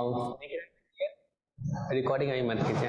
Recording आई मत कीजिए।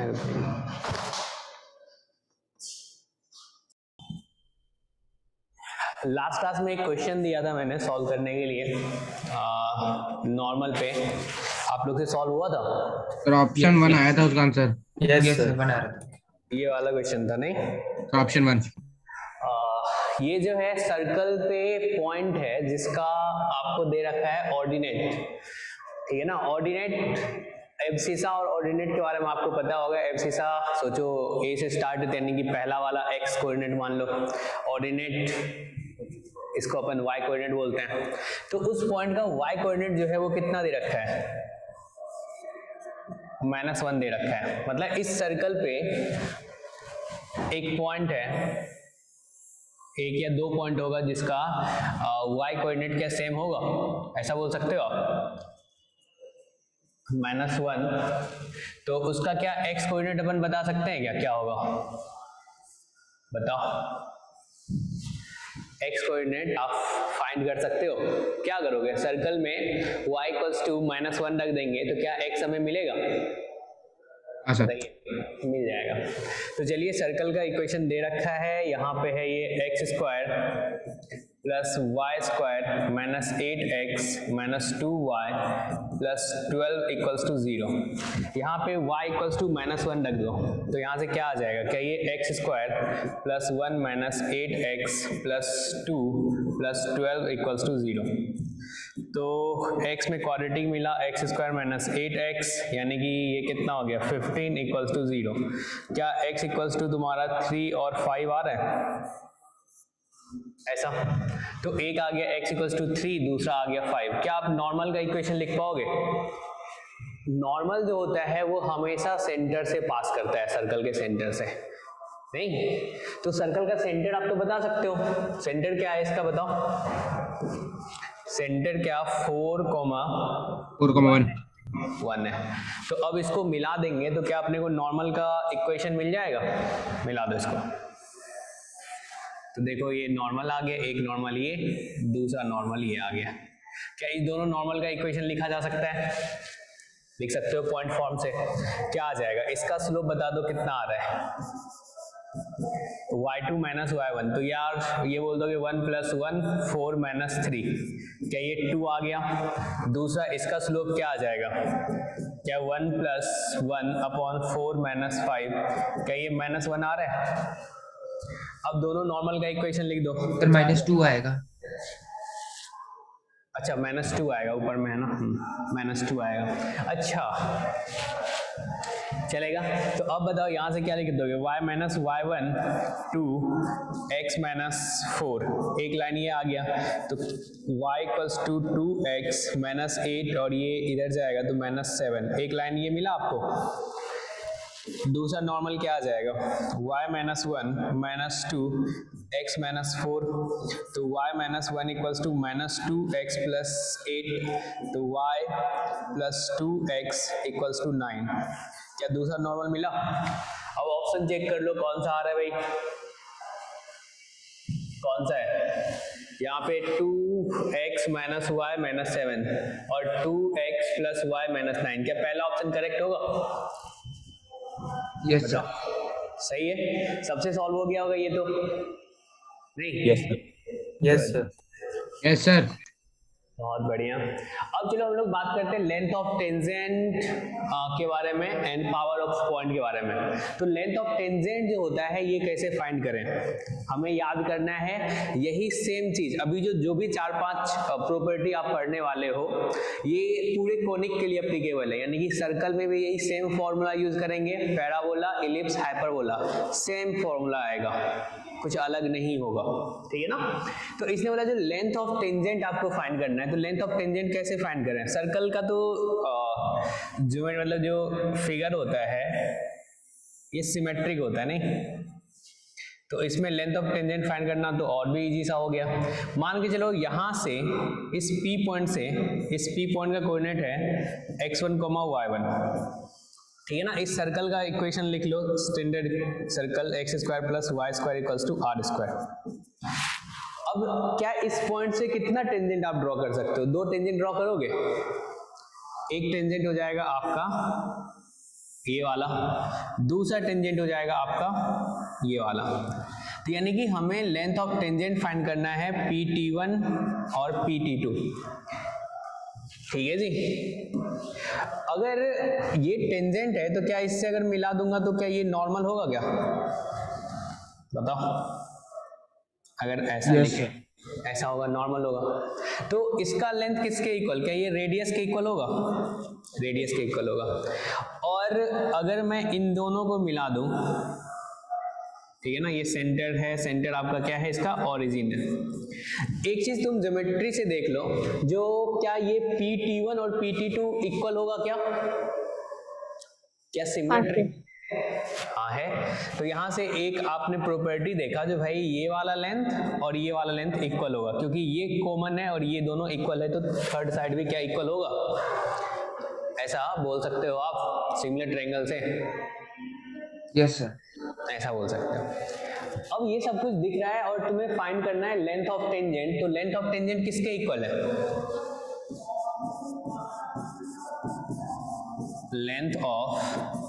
Last class में एक क्वेश्चन दिया था मैंने सॉल्व करने के लिए नॉर्मल पे, आप लोग से सॉल्व हुआ था सर? ऑप्शन 1 आया था उसका आंसर। यस सर, बना रहा था। ये वाला क्वेश्चन था नहीं? ऑप्शन 1। ये जो है सर्कल पे पॉइंट है जिसका आपको दे रखा है ऑर्डिनेट, ठीक है ना? ऑर्डिनेट एब्सिसा और ऑर्डिनेट के बारे में आपको पता होगा। एब्सिसा सोचो ए से स्टार्ट यानी कि पहला वाला एक्स कोऑर्डिनेट मान लो, ऑर्डिनेट इसको अपन वाई कोऑर्डिनेट बोलते हैं। तो उस पॉइंट का वाई कोऑर्डिनेट जो है वो कितना दे रखा है? -1 दे रखा है। मतलब इस सर्कल पे एक पॉइंट है, एक या दो पॉइंट होगा जिसका वाई कोऑर्डिनेट क्या सेम होगा, ऐसा बोल सकते हो आप? -1, तो उसका क्या एक्स कोऑर्डिनेट अपन बता सकते हैं क्या होगा? बताओ, एक्स कोऑर्डिनेट आप फाइंड कर सकते हो। क्या करोगे? सर्कल में y = -1 रख देंगे तो क्या x हमें मिलेगा? मिल जाएगा। तो चलिए, सर्कल का इक्वेशन दे रखा है, यहाँ पे है ये x² + y² - 8x - 2y + 12 = 0। यहाँ पे y = -1 रख दो तो यहाँ से क्या आ जाएगा? क्या ये x² + 1 - 8x + 2 + 12 = 0। तो x में क्वाड्रेटिक मिला, x² - 8x यानी कि ये कितना हो गया? 15 = 0। क्या x = तुम्हारा 3 और 5 आ रहा है ऐसा? तो एक आ गया x = 3, दूसरा आ गया 5। क्या आप नॉर्मल का इक्वेशन लिख पाओगे? नॉर्मल जो होता है वो हमेशा सेंटर से पास करता है, सर्कल के सेंटर से नहीं। तो सर्कल का सेंटर आप तो बता सकते हो, सेंटर क्या है इसका बताओ? सेंटर क्या? 4,1 है। तो अब इसको मिला देंगे तो क्या अपने को नॉर्मल का इक्वेशन मिल जाएगा? मिला दो इसको तो देखो ये नॉर्मल आ गया, एक नॉर्मल ये, दूसरा नॉर्मल ये आ गया। क्या इस दोनों नॉर्मल का इक्वेशन लिखा जा सकता है? लिख सकते हो पॉइंट फॉर्म से। क्या आ जाएगा? इसका स्लोप बता दो कितना आ रहा है? y2 - y1। तो यार ये बोल दोगे 1 + 1 4 - 3, क्या ये 2 आ गया? दूसरा इसका स्लोप क्या आ जाएगा? क्या 1 + 1/4 - 5, क्या ये -1 आ रहा है? अब दोनों नॉर्मल का इक्वेशन लिख दो। सर -2 आएगा। अच्छा -2 आएगा, ऊपर में है ना, -2 आएगा। अच्छा चलेगा। तो अब बताओ यहाँ से क्या लिख दोगे? y - y1 2 x - 4, एक लाइन ये आ गया तो y = 2x - 8 और ये इधर जाएगा तो -7, एक लाइन ये मिला आपको। दूसरा नॉर्मल क्या आ जाएगा? y - 1 - 2 x - 4, तो y - 1 = -2x + 8, तो y + 2x = 9। क्या दूसरा नॉर्मल मिला? अब ऑप्शन चेक कर लो कौन सा आ रहा है भाई, कौन सा है? यहाँ पे 2x - y - 7 और 2x + y - 9, क्या पहला ऑप्शन करेक्ट होगा? Yes sir. सही है, सबसे सॉल्व हो गया होगा ये तो नहीं? Yes sir. Yes sir. Yes sir. बहुत बढ़िया। अब चलो हम लोग बात करते हैं लेंथ ऑफ टेंजेंट के बारे में एंड पावर ऑफ पॉइंट के बारे में। तो लेंथ ऑफ टेंजेंट जो होता है ये कैसे फाइंड करें? हमें याद करना है यही सेम चीज, अभी जो भी 4-5 प्रॉपर्टी आप पढ़ने वाले हो ये पूरे कोनिक के लिए एप्लीकेबल है, यानी कि सर्कल में भी यही सेम फॉर्मूला यूज करेंगे, parabola, ellipse, hyperbola, same formula आएगा, कुछ अलग नहीं होगा, ठीक है ना? तो इसने बोला जो लेंथ ऑफ टेंजेंट आपको फाइंड करना है, तो लेंथ ऑफ टेंजेंट कैसे फाइंड करें? सर्कल का तो जो मतलब जो फिगर होता है ये सिमेट्रिक होता है नहीं, तो इसमें लेंथ ऑफ टेंजेंट फाइंड करना तो और भी इजी सा हो गया। मान के चलो यहाँ से इस P पॉइंट से, इस P पॉइंट का कोऑर्डिनेट है x1, y1, ठीक है ना? इस सर्कल का इक्वेशन लिख लो, standard circle x² + y² = r²। अब क्या इस पॉइंट से कितना टेंजेंट आप ड्रॉ कर सकते हो? 2 टेंजेंट ड्रॉ करोगे? एक टेंजेंट हो जाएगा आपका ये वाला, दूसरा टेंजेंट हो जाएगा आपका ये वाला। तो यानी कि हमें लेंथ ऑफ टेंजेंट फाइंड करना है PT1 और PT2, ठीक है जी। अगर ये टेंजेंट है तो क्या इससे अगर मिला दूंगा तो क्या ये नॉर्मल होगा क्या, बताओ? अगर ऐसा लिखे ऐसा होगा, नॉर्मल होगा। तो इसका लेंथ किसके इक्वल, क्या ये रेडियस के इक्वल होगा? रेडियस के इक्वल होगा। और अगर मैं इन दोनों को मिला दूं, ठीक है ना, ये सेंटर है, सेंटर आपका क्या है, इसका ओरिजिन है। एक चीज तुम ज्योमेट्री से देख लो, जो क्या ये PT1 और PT2 इक्वल होगा क्या सिमिलर? हाँ है। तो यहां से एक आपने प्रॉपर्टी देखा जो भाई ये वाला लेंथ और ये वाला लेंथ इक्वल होगा, क्योंकि ये कॉमन है और ये दोनों इक्वल है, तो थर्ड साइड भी क्या इक्वल होगा, ऐसा बोल सकते हो आप सिमिलर ट्रायंगल से। यस सर, ऐसा बोल सकते हो। अब ये सब कुछ दिख रहा है और तुम्हें फाइंड करना है लेंथ ऑफ टेंजेंट। तो लेंथ ऑफ टेंजेंट किसके इक्वल है? लेंथ ऑफ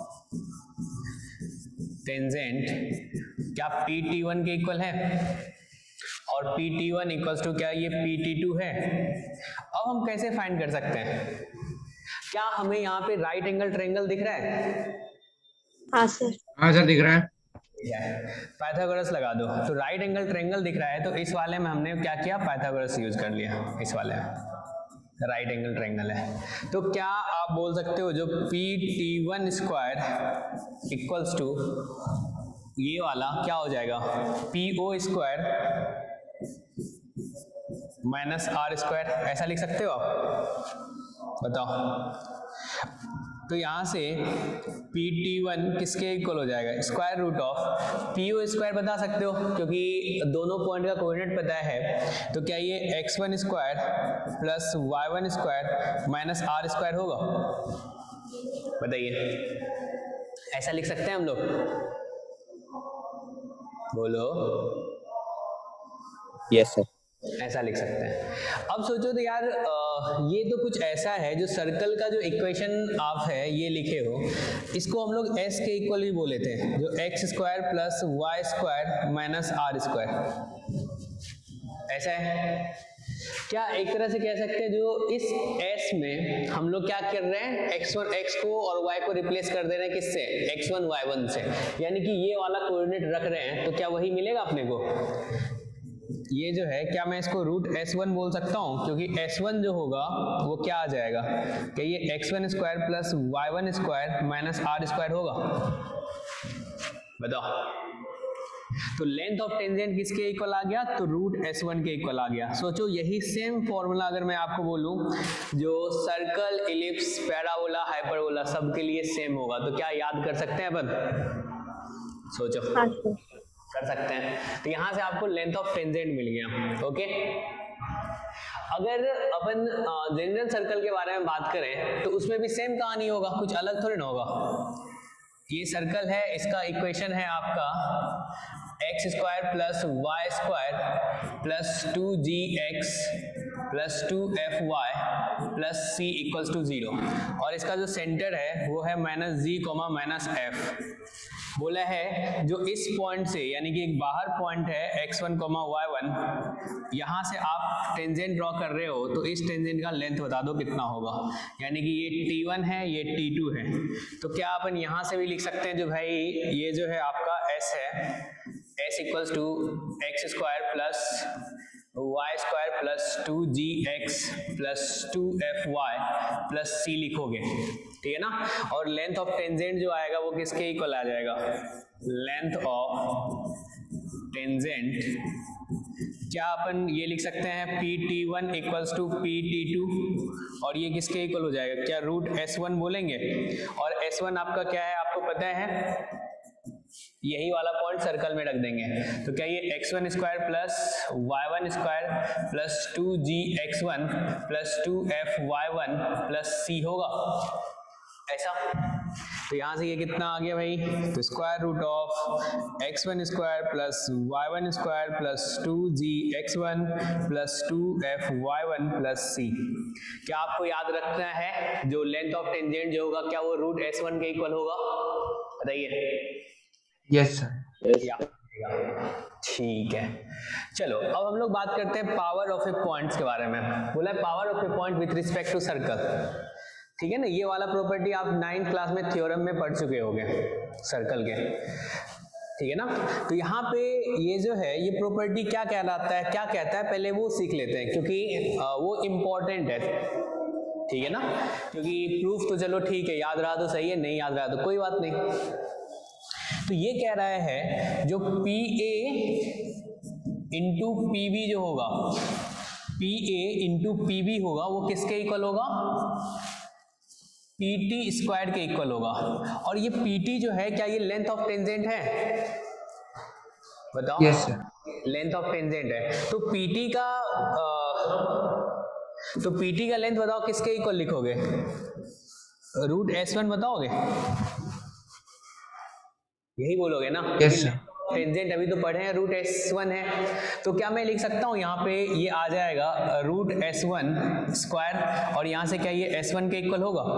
टेंजेंट क्या PT1 के इक्वल है, और PT1 इक्वल्स टू क्या ये PT2 है। अब हम कैसे फाइंड कर सकते हैं? क्या हमें यहाँ पे राइट एंगल ट्रायंगल दिख रहा है? हाँ सर दिख रहा है। पाइथागोरस लगा दो। तो राइट एंगल ट्रायंगल दिख रहा है, तो इस वाले में हमने क्या किया, पाइथागोरस यूज कर लिया। इस वाले में राइट एंगल ट्रायंगल है, तो क्या आप बोल सकते हो जो PT1 स्क्वायर इक्वल्स टू ये वाला क्या हो जाएगा, PO square minus R square, ऐसा लिख सकते हो आप? बताओ। तो यहां से PT1 किसके इक्वल हो जाएगा, square root of PO square बता सकते हो, क्योंकि दोनों पॉइंट का कोऑर्डिनेट पता है। तो क्या ये x1 square plus y1 square minus R square होगा? बताइए, ऐसा लिख सकते हैं हम लोग? बोलो। यस सर, ऐसा लिख सकते हैं। अब सोचो तो यार ये तो कुछ ऐसा है जो सर्कल का जो इक्वेशन आप है ये लिखे हो, इसको हम लोग s के इक्वल भी बोले थे, जो x square plus Y square minus R square, ऐसा है क्या? एक तरह से कह सकते हैं जो इस s में हम लोग क्या कर रहे हैं, x को और y को रिप्लेस कर दे रहे हैं, किससे, x1 y1 से, यानी कि ये वाला कोऑर्डिनेट रख रहे हैं, तो क्या वही मिलेगा अपने को? ये जो है क्या मैं इसको रूट S1 बोल सकता हूँ, क्योंकि S1 जो होगा वो क्या आ जाएगा कि ये x1 square plus y1 square minus R square होगा। बताओ। तो लेंथ ऑफ टेंजेंट किसके इक्वल आ गया, तो रूट S1 के इक्वल आ गया। सोचो यही सेम फॉर्मूला अगर मैं आपको बोलूं जो सर्कल, इलिप्स, पैराबोला, हाइपरबोला सबके लिए सेम होगा, तो क्या याद कर सकते हैं अपन? सोचो। कर सकते हैं। तो यहां से आपको लेंथ ऑफ टेंजेंट मिल गया। ओके, अगर अपन जनरल सर्कल के बारे में बात करें तो उसमें भी सेम कहानी होगा, कुछ अलग थोड़ी ना होगा। ये सर्कल है, इसका इक्वेशन है आपका x square plus Y square plus 2gx plus 2fy plus c equals to 0, और इसका जो सेंटर है वो है minus g comma minus f। बोला है जो इस पॉइंट से, यानी कि एक बाहर पॉइंट है x1 y1, यहां से आप टेंजेंट ड्रॉ कर रहे हो, तो इस टेंजेंट का लेंथ बता दो कितना होगा, यानी कि ये T1 है, ये T2 है। तो क्या अपन यहां से भी लिख सकते हैं जो भाई ये जो है आपका s है, s equals to x square plus Y square plus 2gx plus 2fy plus c लिखोगे, ठीक है ना। और लेंथ ऑफ टेंजेंट जो आएगा वो किसके इक्वल आ जाएगा, लेंथ ऑफ टेंजेंट क्या अपन ये लिख सकते हैं PT1 इक्वल्स टू PT2, और ये किसके इक्वल हो जाएगा, क्या रूट S1 बोलेंगे। और S1 आपका क्या है आपको पता है, यही वाला पॉइंट सर्कल में रख देंगे। तो क्या ये x1 square plus y1 square plus 2gx1 plus 2fy1 plus c होगा, ऐसा। तो यहाँ से ये कितना आ गया भाई, तो square root of x1 square plus y1 square plus 2gx1 plus 2fy1 plus c। क्या आपको याद रखना है जो लेंथ ऑफ टेंजेंट जो होगा क्या वो रूट s1 के इक्वल होगा, बताइए। Yes sir. ठीक है, चलो अब हम लोग बात करते हैं पावर ऑफ ए पॉइंट्स के बारे में। बोला है power of a point with respect to circle, ठीक है ना। ये वाला प्रॉपर्टी आप 9th क्लास में थ्योरम में पढ़ चुके होंगे सर्कल के, ठीक है ना। तो यहाँ पे ये जो है ये प्रॉपर्टी क्या कहलाता है, क्या कहता है, पहले वो सीख लेते हैं क्योंकि वो इम्पोर्टेंट है, ठीक है ना। क्योंकि प्रूफ तो चलो ठीक है, याद रहा तो सही है, नहीं याद रहा तो कोई बात नहीं। तो ये कह रहा है जो PA इंटू PB जो होगा, PA इंटू PB होगा वो किसके इक्वल होगा, PT स्क्वायर के इक्वल होगा। और ये PT जो है क्या ये लेंथ ऑफ टेंजेंट है, बताओ। Yes sir. Length of tangent है तो PT का लेंथ बताओ किसके इक्वल लिखोगे, रूट S1 बताओगे, यही बोलोगे ना। Yes sir. टेंजेंट अभी तो पढ़े हैं रूट S1 है, तो क्या मैं लिख सकता हूं यहाँ पे ये आ जाएगा रूट S1 स्क्वायर, और यहाँ से क्या ये S1 के इक्वल होगा,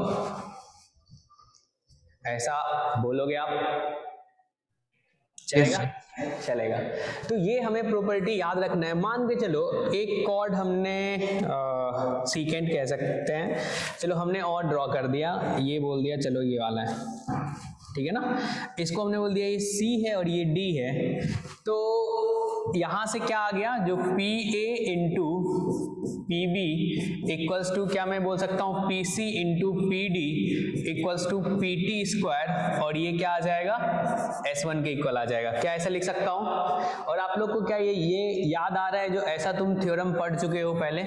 ऐसा बोलोगे आप, चलेगा? चलेगा। तो ये हमें प्रॉपर्टी याद रखना है। मान के चलो एक कॉर्ड हमने सीकेंट कह सकते हैं, चलो हमने और ड्रॉ कर दिया, ये बोल दिया चलो ये वाला है, ठीक है ना। इसको हमने बोल दिया ये C है और ये D है, तो यहां से क्या आ गया, जो PA into PB equals to क्या मैं बोल सकता हूं PC into PD equals to PT square, और ये क्या आ जाएगा S1 के इक्वल आ जाएगा। क्या ऐसा लिख सकता हूं? और आप लोग को क्या ये याद आ रहा है जो ऐसा तुम थ्योरम पढ़ चुके हो पहले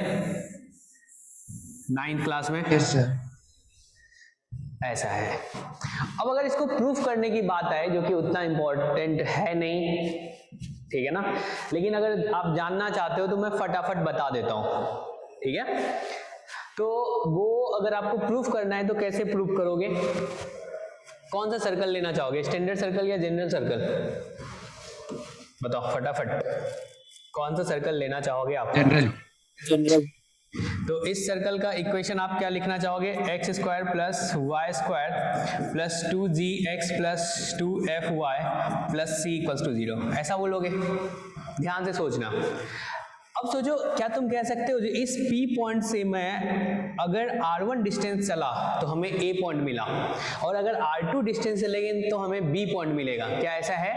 9th क्लास में? Yes sir. ऐसा है। अब अगर इसको प्रूफ करने की बात आए जो कि उतना इंपॉर्टेंट है नहीं, ठीक है ना, लेकिन अगर आप जानना चाहते हो तो मैं फटाफट बता देता हूं, ठीक है। तो वो अगर आपको प्रूफ करना है तो कैसे प्रूफ करोगे, कौन सा सर्कल लेना चाहोगे, स्टैंडर्ड सर्कल या जनरल सर्कल, बताओ फटाफट, कौन सा सर्कल लेना चाहोगे आप? जनरल। तो इस सर्कल का इक्वेशन आप क्या लिखना चाहोगे, x square plus Y square plus 2gx plus 2fy plus c equals to 0, ऐसा बोलोगे? ध्यान से सोचना। अब सोचो क्या तुम कह सकते हो जो इस P पॉइंट से मैं अगर R1 डिस्टेंस चला तो हमें A पॉइंट मिला, और अगर R2 डिस्टेंस चलेंगे तो हमें B पॉइंट मिलेगा, क्या ऐसा है,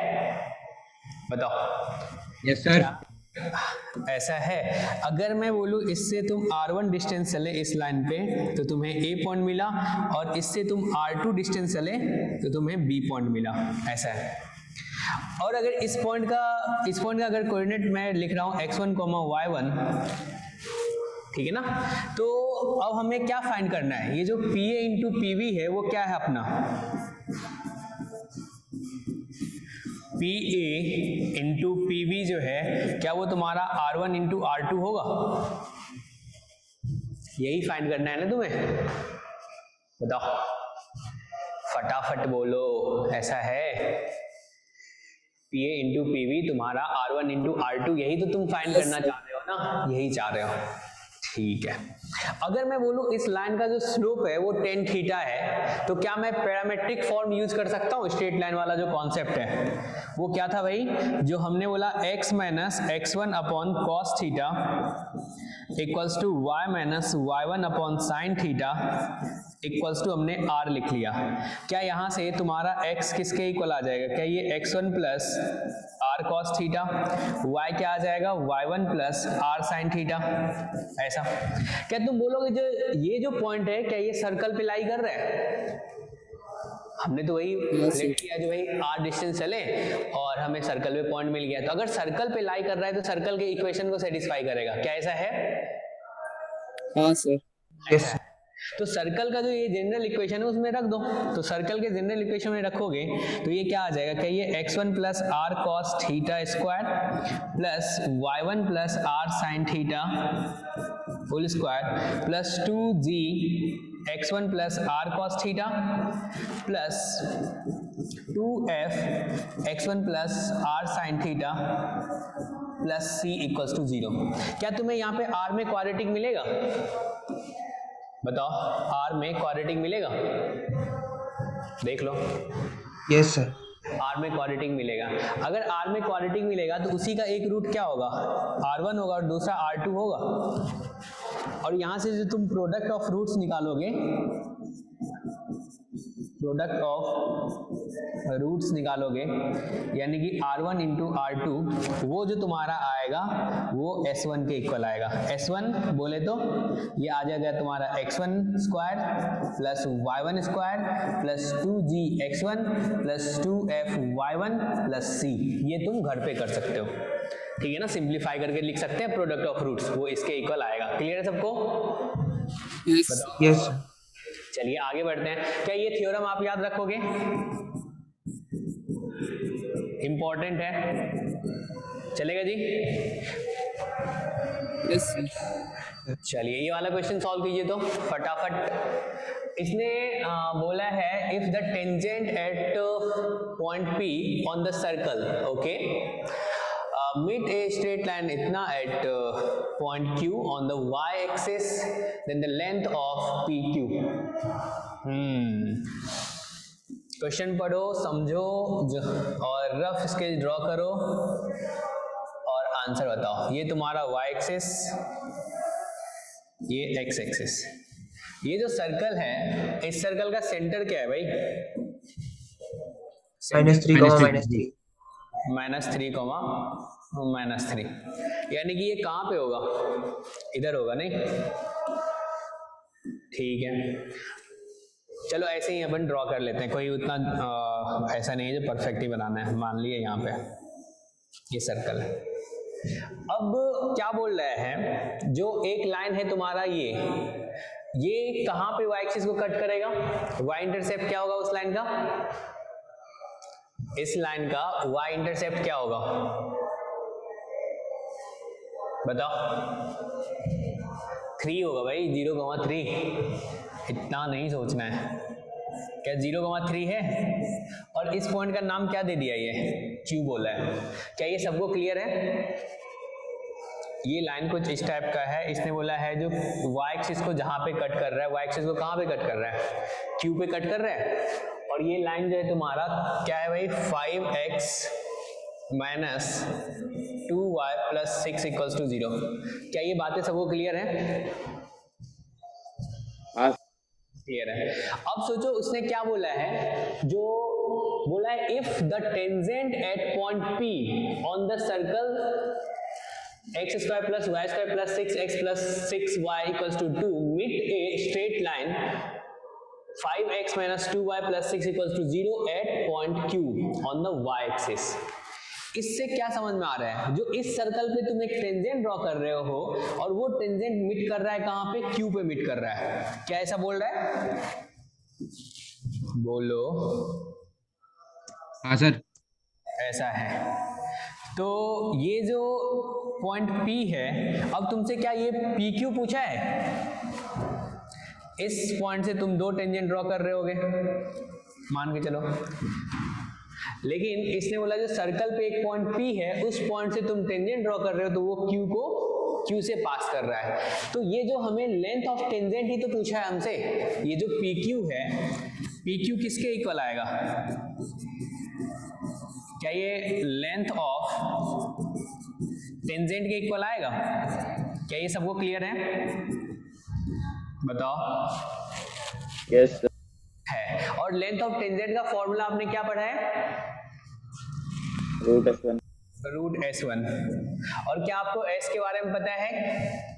बताओ। Yes sir. ऐसा है। अगर मैं बोलूं इससे तुम R1 डिस्टेंस चले इस लाइन पे तो तुम्हें A पॉइंट मिला, और इससे तुम R2 डिस्टेंस चले तो तुम्हें B पॉइंट मिला, ऐसा है। और अगर इस पॉइंट का अगर कोऑर्डिनेट मैं लिख रहा हूं x1, y1, ठीक है ना, तो अब हमें क्या फाइंड करना है, ये जो PA इंटू PB है वो क्या है अपना, PA इंटू PB जो है क्या वो तुम्हारा R1 इंटू R2 होगा, यही फाइंड करना है ना तुम्हें, बताओ फटाफट बोलो, ऐसा है। PA इंटू PB तुम्हारा R1 इंटू R2, यही तो तुम फाइंड करना चाह रहे हो ना, यही चाह रहे हो, ठीक है। अगर मैं बोलूं इस लाइन का जो स्लोप है वो tan थीटा है, तो क्या मैं पैरामेट्रिक फॉर्म यूज कर सकता हूं, स्ट्रेट लाइन वाला जो कॉन्सेप्ट है वो क्या था भाई, जो हमने बोला x minus x1 upon cos theta equals to y minus y1 upon sine theta equals to हमने r लिख लिया। क्या यहाँ से तुम्हारा x किसके इक्वल आ जाएगा, क्या ये x1 plus r cos theta, y क्या आ जाएगा y1 plus r sin theta, ऐसा। क्या तुम बोलोगे जो ये जो पॉइंट है क्या ये सर्कल पे लाई कर रहा है, हमने तो वही लेट किया जो भाई r डिस्टेंस चले और हमें सर्कल पे पॉइंट मिल गया, तो अगर सर्कल पे लाई कर रहा है तो सर्कल के इक्वेशन को सेटिस्फाई करेगा, क्या ऐसा है? हाँ सर। यस। तो सर्कल का जो ये जनरल इक्वेशन है उसमें रख दो, तो सर्कल के जनरल इक्वेशन में रखोगे तो ये क्या आ जाएगा, क्या ये x1 plus r cos theta square plus y1 plus r sin theta whole square plus 2g x1 plus r cos theta plus 2f x1 plus r sine theta plus c equals to 0। क्या तुम्हें यहाँ पे r में quadratic मिलेगा? बताओ, r में quadratic मिलेगा? देख लो। Yes sir. r में क्वाड्रेटिक मिलेगा। अगर r में क्वाड्रेटिक मिलेगा तो उसी का एक रूट क्या होगा? r1 होगा और दूसरा r2 होगा। और यहां से जो तुम प्रोडक्ट ऑफ रूट्स निकालोगे, प्रोडक्ट ऑफ रूट्स निकालोगे, यानी कि r1 इंटू r2, वो जो तुम्हारा आएगा वो s1 के इक्वल आएगा। s1 बोले तो ये आ जाएगा तुम्हारा x1 square plus y1 square plus 2g x1 plus 2f y1 plus c। ये तुम घर पे कर सकते हो, ठीक है ना, सिंप्लीफाई करके लिख सकते हैं प्रोडक्ट ऑफ रूट्स, वो इसके इक्वल आएगा। क्लियर है सबको? Yes sir. चलिए आगे बढ़ते हैं। क्या ये थ्योरम आप याद रखोगे? इंपॉर्टेंट है, चलेगा जी? Yes sir. चलिए ये वाला क्वेश्चन सॉल्व कीजिए तो फटाफट। इसने बोला है if the tangent at point P on the circle, okay, meet a straight line इतना at point Q on the y axis, then the length of PQ। Question पढ़ो, समझो और रफ स्केच ड्रॉ करो और आंसर बताओ। ये तुम्हारा y axis, ये x एक्सिस। ये जो सर्कल है, इस सर्कल का सेंटर क्या है भाई? -3, -3. -3, यानी कि ये कहाँ पे होगा? इधर होगा, नहीं? ठीक है, चलो ऐसे ही अपन ड्रॉ कर लेते हैं, कोई उतना ऐसा नहीं है जो परफेक्ट ही बनाना है। मान लिए यहाँ पे ये सर्कल है। अब क्या बोल रहा है, जो एक लाइन है तुम्हारा ये कहाँ पे y एक्सिस को कट करेगा? y इंटरसेप्ट क्या होगा उस लाइन का? इस लाइन का y इंटरसेप्ट क्या होगा बताओ? 3 होगा भाई, 0,3। इतना नहीं सोचना है। क्या 0,3 है? और इस पॉइंट का नाम क्या दे दिया? ये Q बोला है। क्या ये सबको क्लियर है? ये लाइन कुछ इस टाइप का है। इसने बोला है जो y एक्सिस को जहां पे कट कर रहा है, y एक्सिस को कहां पे कट कर रहा है? Q पे कट कर रहा है। और ये लाइन जो है तुम्हारा क्या है भाई? 5x minus 2y plus 6 equals to 0। क्या ये बातें सबको क्लियर है? क्लियर है। अब सोचो उसने क्या बोला है, जो बोला है if the tangent at point P on the circle x square plus y square plus 6x plus 6y equals to 2 meet a straight line 5x minus 2y plus 6 equals to 0 at point Q on the y axis। इससे क्या समझ में आ रहा है? जो इस circle पे तुम एक टेंजेंट ड्रॉ कर रहे हो और वो टेंजेंट मिट कर रहा है कहां पे? Q पे मिट कर रहा है। क्या ऐसा बोल रहा है? बोलो। हाँ सर। ऐसा है। तो ये जो पॉइंट P है, अब तुमसे क्या ये PQ पूछा है? इस पॉइंट से तुम 2 टेंजेंट ड्रॉ कर रहे होगे, मान के चलो। लेकिन इसने बोला जो सर्कल पे एक पॉइंट P है, उस पॉइंट से तुम टेंजेंट ड्रॉ कर रहे हो तो वो Q से पास कर रहा है। तो ये जो हमें लेंथ ऑफ टेंजेंट ही तो पूछा है हमसे। ये जो PQ है, PQ किसके इक्वल आएगा? क्या ये लेंथ ऑफ टेंजेंट के इक्वल आएगा? क्या ये सबको क्लियर है? बताओ। यस है। और लेंथ ऑफ टेंजेंट का फॉर्मूला आपने क्या पढ़ा है? Root S1। Root S1। और क्या आपको S के बारे में पता है?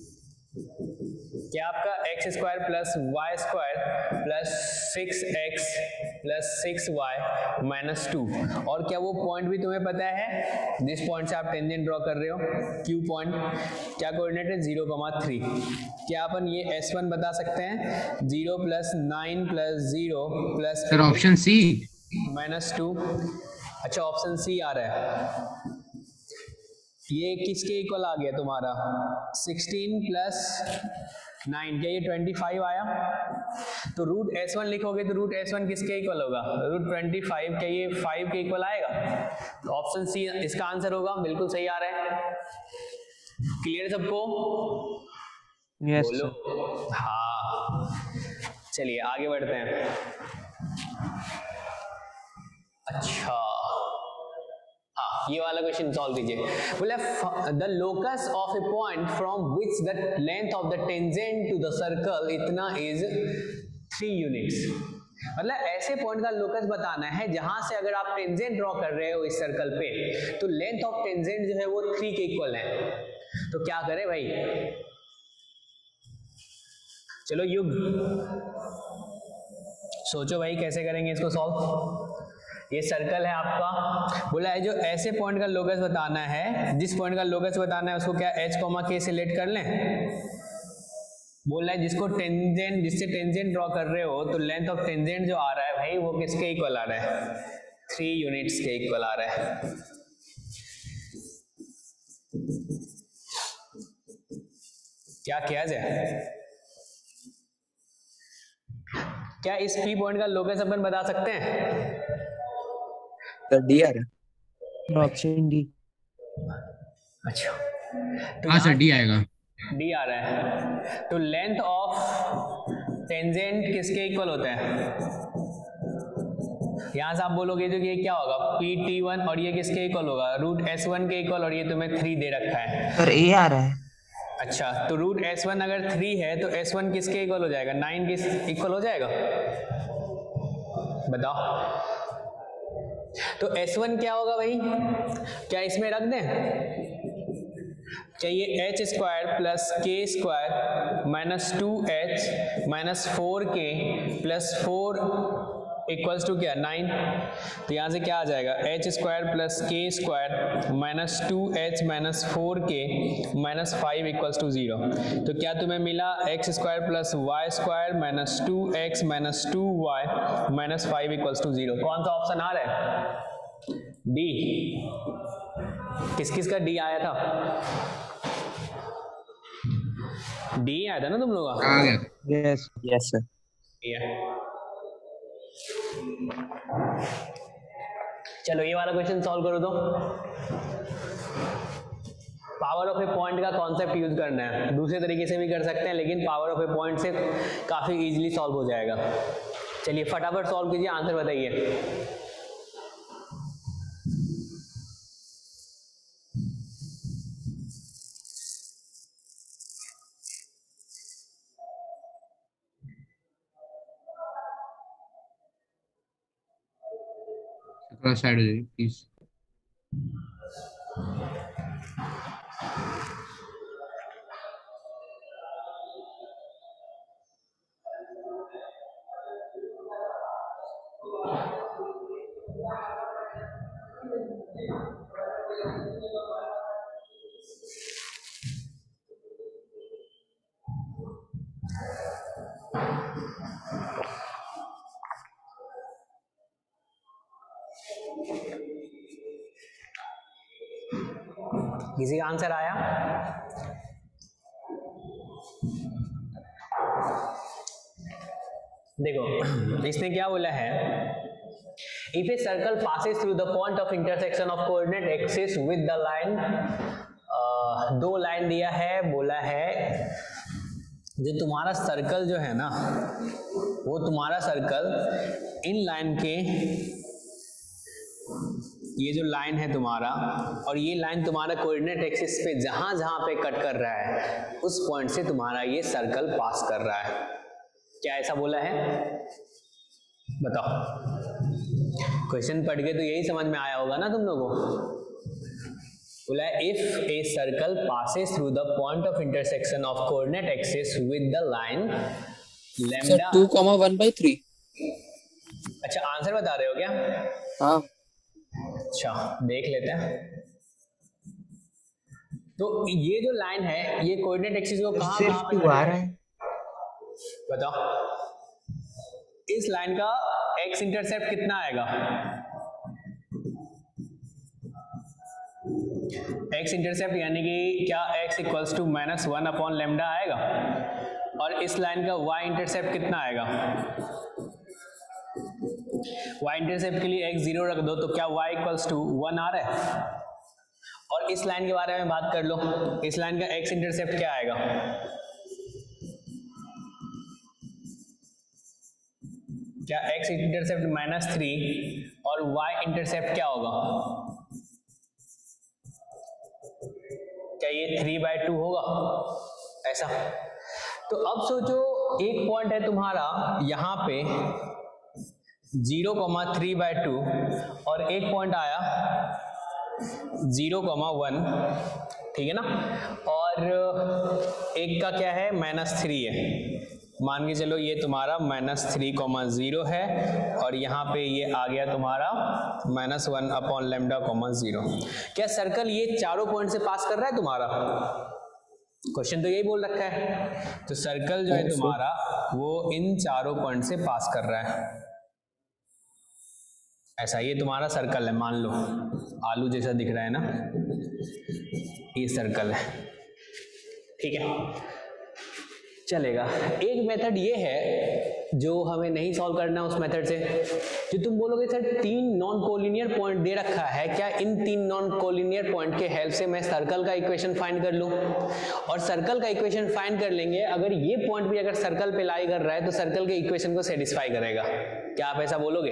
क्या आपका x square plus y square plus 6x plus 6y minus 2। और क्या वो पॉइंट भी तुम्हें पता है जिस पॉइंट से आप टेंजेंट ड्रॉ कर रहे हो? Q point. क्या कोऑर्डिनेट है? 0,3। क्या अपन ये S1 बता सकते हैं? 0 plus 9 plus 0 plus sir option C minus 2। अच्छा ऑप्शन सी आ रहा है। ये किसके इक्वल आ गया तुम्हारा 16 प्लस 9, क्या ये 25 आया? तो रूट S1 लिखोगे तो रूट S1 किसके इक्वल होगा? रूट 25, क्या ये 5 के इक्वल आएगा? तो ऑप्शन सी इसका आंसर होगा। बिल्कुल सही आ रहा है। क्लियर सबको? यस बोलो सर। हाँ। चलिए आगे बढ़ते हैं। अच्छा हाँ, ये वाला क्वेश्चन सॉल्व कीजिए। बोले the locus of a point from which the length of the tangent to the circle इतना इज 3 यूनिट्स। मतलब ऐसे पॉइंट का लोकस बताना है जहां से अगर आप टेंजेंट ड्रॉ कर रहे हो इस सर्कल पे तो लेंथ ऑफ टेंजेंट जो है वो 3 के इक्वल है। तो क्या करें भाई? चलो युग सोचो भाई कैसे करेंगे इसको सॉल्व। ये सर्कल है आपका, बोला है जो ऐसे पॉइंट का लोकस बताना है, जिस पॉइंट का लोकस बताना है उसको क्या h, k से लेट कर लें। बोल रहा है जिसको टेंजेंट, जिससे टेंजेंट ड्रॉ कर रहे हो तो लेंथ ऑफ टेंजेंट जो आ रहा है भाई वो किसके इक्वल आ रहा है? 3 यूनिट्स के इक्वल आ रहा है। क्या किया जाए? क्या इस P पॉइंट का लोकस अपन बता सकते हैं? सर डी आ रहा है। Option D. अच्छा तो हाँ सर डी आएगा। डी आ रहा है। तो लेंथ ऑफ टेंजेंट किसके इक्वल होता है? यहां से आप बोलोगे तो ये क्या होगा? PT1 और ये किसके इक्वल होगा? रूट S1 के इक्वल, और ये तुम्हें 3 दे रखा है। सर ए आ रहा है। अच्छा तो रूट S1 अगर 3 है तो S1 किसके इक्वल हो जाएगा? 9 किस इक्वल हो जाएगा? बताओ। तो S1 क्या होगा भाई? क्या इसमें रख दें? चाहिए h square plus k square minus 2h minus 4k plus 4 equals to क्या? 9। तो यहाँ से क्या आ जाएगा? h square plus k square minus 2h minus 4k minus 5 equals to 0। तो क्या तुम्हें मिला? x square plus y square minus 2x minus 2y minus 5 equals to 0। कौन सा ऑप्शन आ रहा है? डी। किस किस का डी आया था? डी आया था ना तुम लोगों का? आ गया था। Yes yes sir. चलो ये वाला क्वेश्चन सॉल्व करो तो। पावर ऑफ ए पॉइंट का कॉन्सेप्ट यूज करना है। दूसरे तरीके से भी कर सकते हैं लेकिन पावर ऑफ ए पॉइंट से काफी इजीली सॉल्व हो जाएगा। चलिए फटाफट सॉल्व कीजिए, आंसर बताइए। थोड़ा साइड हो जाइए प्लीज। किसी का आंसर आया? देखो इसने क्या बोला है, if a circle passes through the point of intersection of coordinate axis with the line, दो लाइन दिया है, बोला है जो तुम्हारा सर्कल जो है ना, वो तुम्हारा सर्कल इन लाइन के, ये जो लाइन है तुम्हारा और ये लाइन तुम्हारा कोऑर्डिनेट एक्सिस पे जहां जहां पे कट कर रहा है उस पॉइंट से तुम्हारा ये सर्कल पास कर रहा है। क्या ऐसा बोला है? बताओ। क्वेश्चन पढ़ के तो यही समझ में आया होगा ना तुम लोगों को। बोला है if a circle passes through the point of intersection of coordinate axis with the line lambda 2,1/3। अच्छा आंसर बता रहे हो क्या? हाँ अच्छा देख लेते हैं। तो ये जो लाइन है ये कोऑर्डिनेट एक्सिस को कहां सिर्फ कहां पे 2 आ रहा है। बताओ। इस लाइन का एक्स इंटरसेप्ट कितना आएगा? एक्स इंटरसेप्ट यानी कि क्या x equals to -1 upon lambda आएगा, और इस लाइन का y इंटरसेप्ट कितना आएगा? y इंटरसेप्ट के लिए x 0 रख दो तो क्या y इक्वल्स टू 1 आ रहा है? और इस लाइन के बारे में बात कर लो, इस लाइन का x इंटरसेप्ट क्या आएगा? क्या x इंटरसेप्ट -3 और y इंटरसेप्ट क्या होगा? क्या ये 3/2 होगा? ऐसा। तो अब सोचो एक पॉइंट है तुम्हारा यहाँ पे 0,3/2 और एक पॉइंट आया 0,1, ठीक है ना, और एक का क्या है -3 है। मान के चलो ये तुम्हारा -3,0 है और यहाँ पे ये आ गया तुम्हारा -1 अपॉन लेमडा, 0। क्या सर्कल ये चारों पॉइंट से पास कर रहा है तुम्हारा? क्वेश्चन तो यही बोल रखा है। तो सर्कल जो है तुम्हारा वो इन चारों पॉइंट से पास कर रहा है, ऐसा। ये तुम्हारा सर्कल है, मान लो आलू जैसा दिख रहा है ना, ये सर्कल है, ठीक है, चलेगा। एक मेथड ये है जो हमें नहीं सॉल्व करना उस मेथड से, जो तुम बोलोगे सर 3 नॉन कोलिनियर पॉइंट दे रखा है, क्या इन 3 नॉन कोलिनियर पॉइंट के हेल्प से मैं सर्कल का इक्वेशन फाइंड कर लूं? और सर्कल का इक्वेशन फाइंड कर लेंगे, अगर ये पॉइंट भी अगर सर्कल पे लाई कर रहा है तो सर्कल के इक्वेशन को सेटिस्फाई करेगा। क्या आप ऐसा बोलोगे?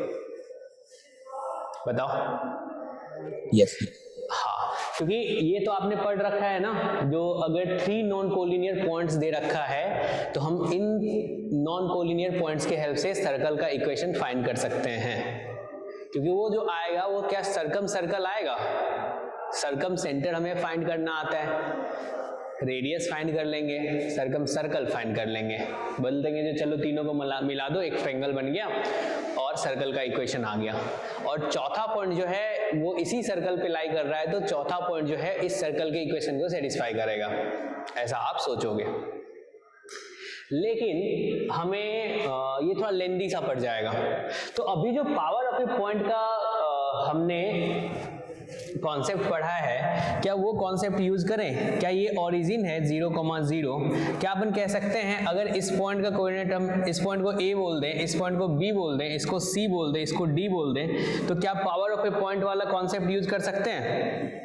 बताओ। यस। हाँ, क्योंकि ये तो आपने पढ़ रखा है ना, जो अगर 3 नॉन कोलिनियर पॉइंट्स दे रखा है तो हम इन नॉन कोलिनियर पॉइंट्स के हेल्प से सर्कल का इक्वेशन फाइंड कर सकते हैं, क्योंकि वो जो आएगा वो क्या सर्कम सर्कल आएगा। सर्कम सेंटर हमें फाइंड करना आता है, रेडियस फाइंड कर लेंगे, सर्कम सर्कल फाइंड कर लेंगे, बोल देंगे जो चलो तीनों को मिला दो, एक ट्रायंगल बन गया और सर्कल का इक्वेशन आ गया। और चौथा पॉइंट जो है वो इसी सर्कल पे लाई कर रहा है, तो चौथा पॉइंट जो है इस सर्कल के इक्वेशन को सेटिस्फाई करेगा, ऐसा आप सोचोगे। लेकिन हमें ये थोड़ा लेंदी सा पड़ जाएगा। तो अभी जो पावर ऑफ ए पॉइंट का हमने कॉन्सेप्ट पढ़ा है, क्या वो कॉन्सेप्ट यूज करें? क्या ये ओरिजिन है 0,0, क्या अपन कह सकते हैं अगर इस पॉइंट का कोऑर्डिनेट हम इस पॉइंट को A बोल दें, इस पॉइंट को B बोल दें, इसको C बोल दें, इसको D बोल दें, तो क्या पावर ऑफ ए पॉइंट वाला कॉन्सेप्ट यूज कर सकते हैं?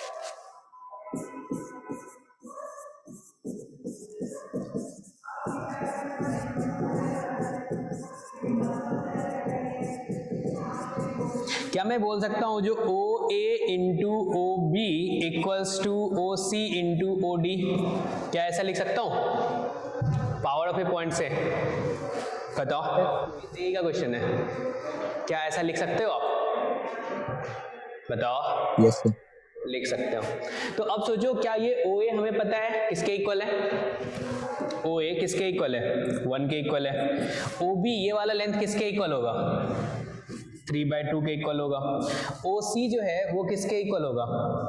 क्या मैं बोल सकता हूं जो OA into OB equals to OC into OD, क्या ऐसा लिख सकता हूं पावर ऑफ ए पॉइंट से? बताओ, यही का क्वेश्चन है, क्या ऐसा लिख सकते हो आप? बताओ। यस सर, लिख सकते हो। तो अब सोचो, क्या ये OA हमें पता है किसके इक्वल है? OA किसके इक्वल है? 1 के इक्वल है। OB ये वाला लेंथ किसके इक्वल होगा? 3/2 के इक्वल होगा। OC जो है वो किसके इक्वल होगा?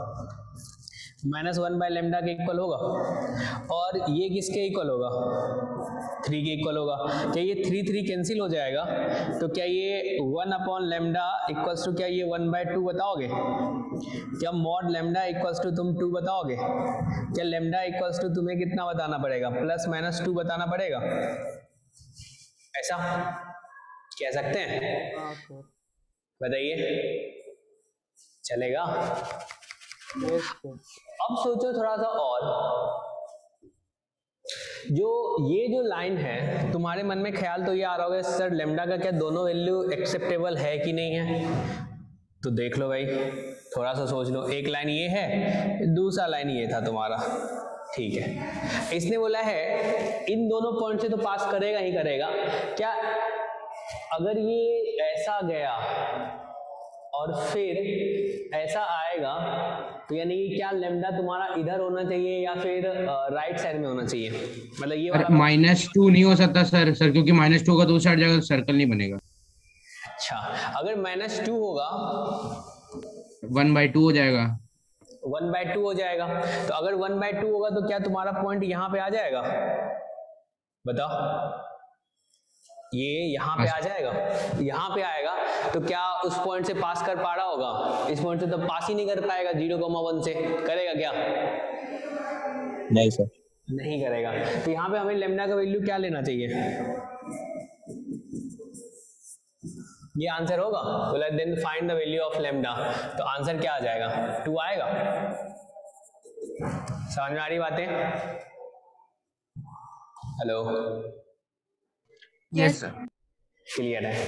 -1/λ के इक्वल होगा। और ये किसके इक्वल होगा? 3 के इक्वल होगा। क्या ये 3 कैंसिल हो जाएगा? तो क्या ये 1/λ इक्वल्स टू क्या ये 1/2 बताओगे? क्या मॉड लैम्डा इक्वल्स टू तुम 2 बताओगे? क्या लैम्डा इक्वल्स टू तुम्हें कितना बताना पड़ेगा? +-2 बताना पड़ेगा, ऐसा कह सकते हैं? बताइए, चलेगा? अब सोचो थोड़ा सा और, जो ये जो लाइन है तुम्हारे मन में ख्याल तो ये आ रहा होगा सर लैम्डा का क्या दोनों वैल्यू एक्सेप्टेबल है कि नहीं है? तो देख लो भाई, थोड़ा सा सोच लो। एक लाइन ये है, दूसरा लाइन ये था तुम्हारा, ठीक है। इसने बोला है इन दोनों पॉइंट से तो पास करेगा ही करेगा। क्या अगर ये ऐसा गया और फिर ऐसा आएगा तो यानी कि क्या लैम्डा तुम्हारा इधर होना चाहिए या फिर राइट साइड में होना चाहिए? मतलब ये वाला -2 नहीं हो सकता सर, क्योंकि -2 होगा तो उस साइड जाएगा, सर्कल नहीं बनेगा। अच्छा, अगर -2 होगा 1/2 हो जाएगा। 1/2 हो जाएगा। तो अगर 1/2 होगा तो क्या तुम्हारा पॉइंट यहाँ पे आ जाएगा? बताओ। ये यहाँ पे आ जाएगा, यहाँ पे आएगा, तो क्या उस पॉइंट से पास कर पा रहा होगा? इस पॉइंट से तो पास ही नहीं कर पाएगा, 0,1 से करेगा क्या? नहीं सर, नहीं करेगा। तो यहाँ पे हमें लेमडा का वैल्यू क्या लेना चाहिए? ये आंसर होगा। तो let then find the value of lambda. तो आंसर क्या आ जाएगा? 2 आएगा। समझ में आ रही बातें? हेलो, यस सर, क्लियर है?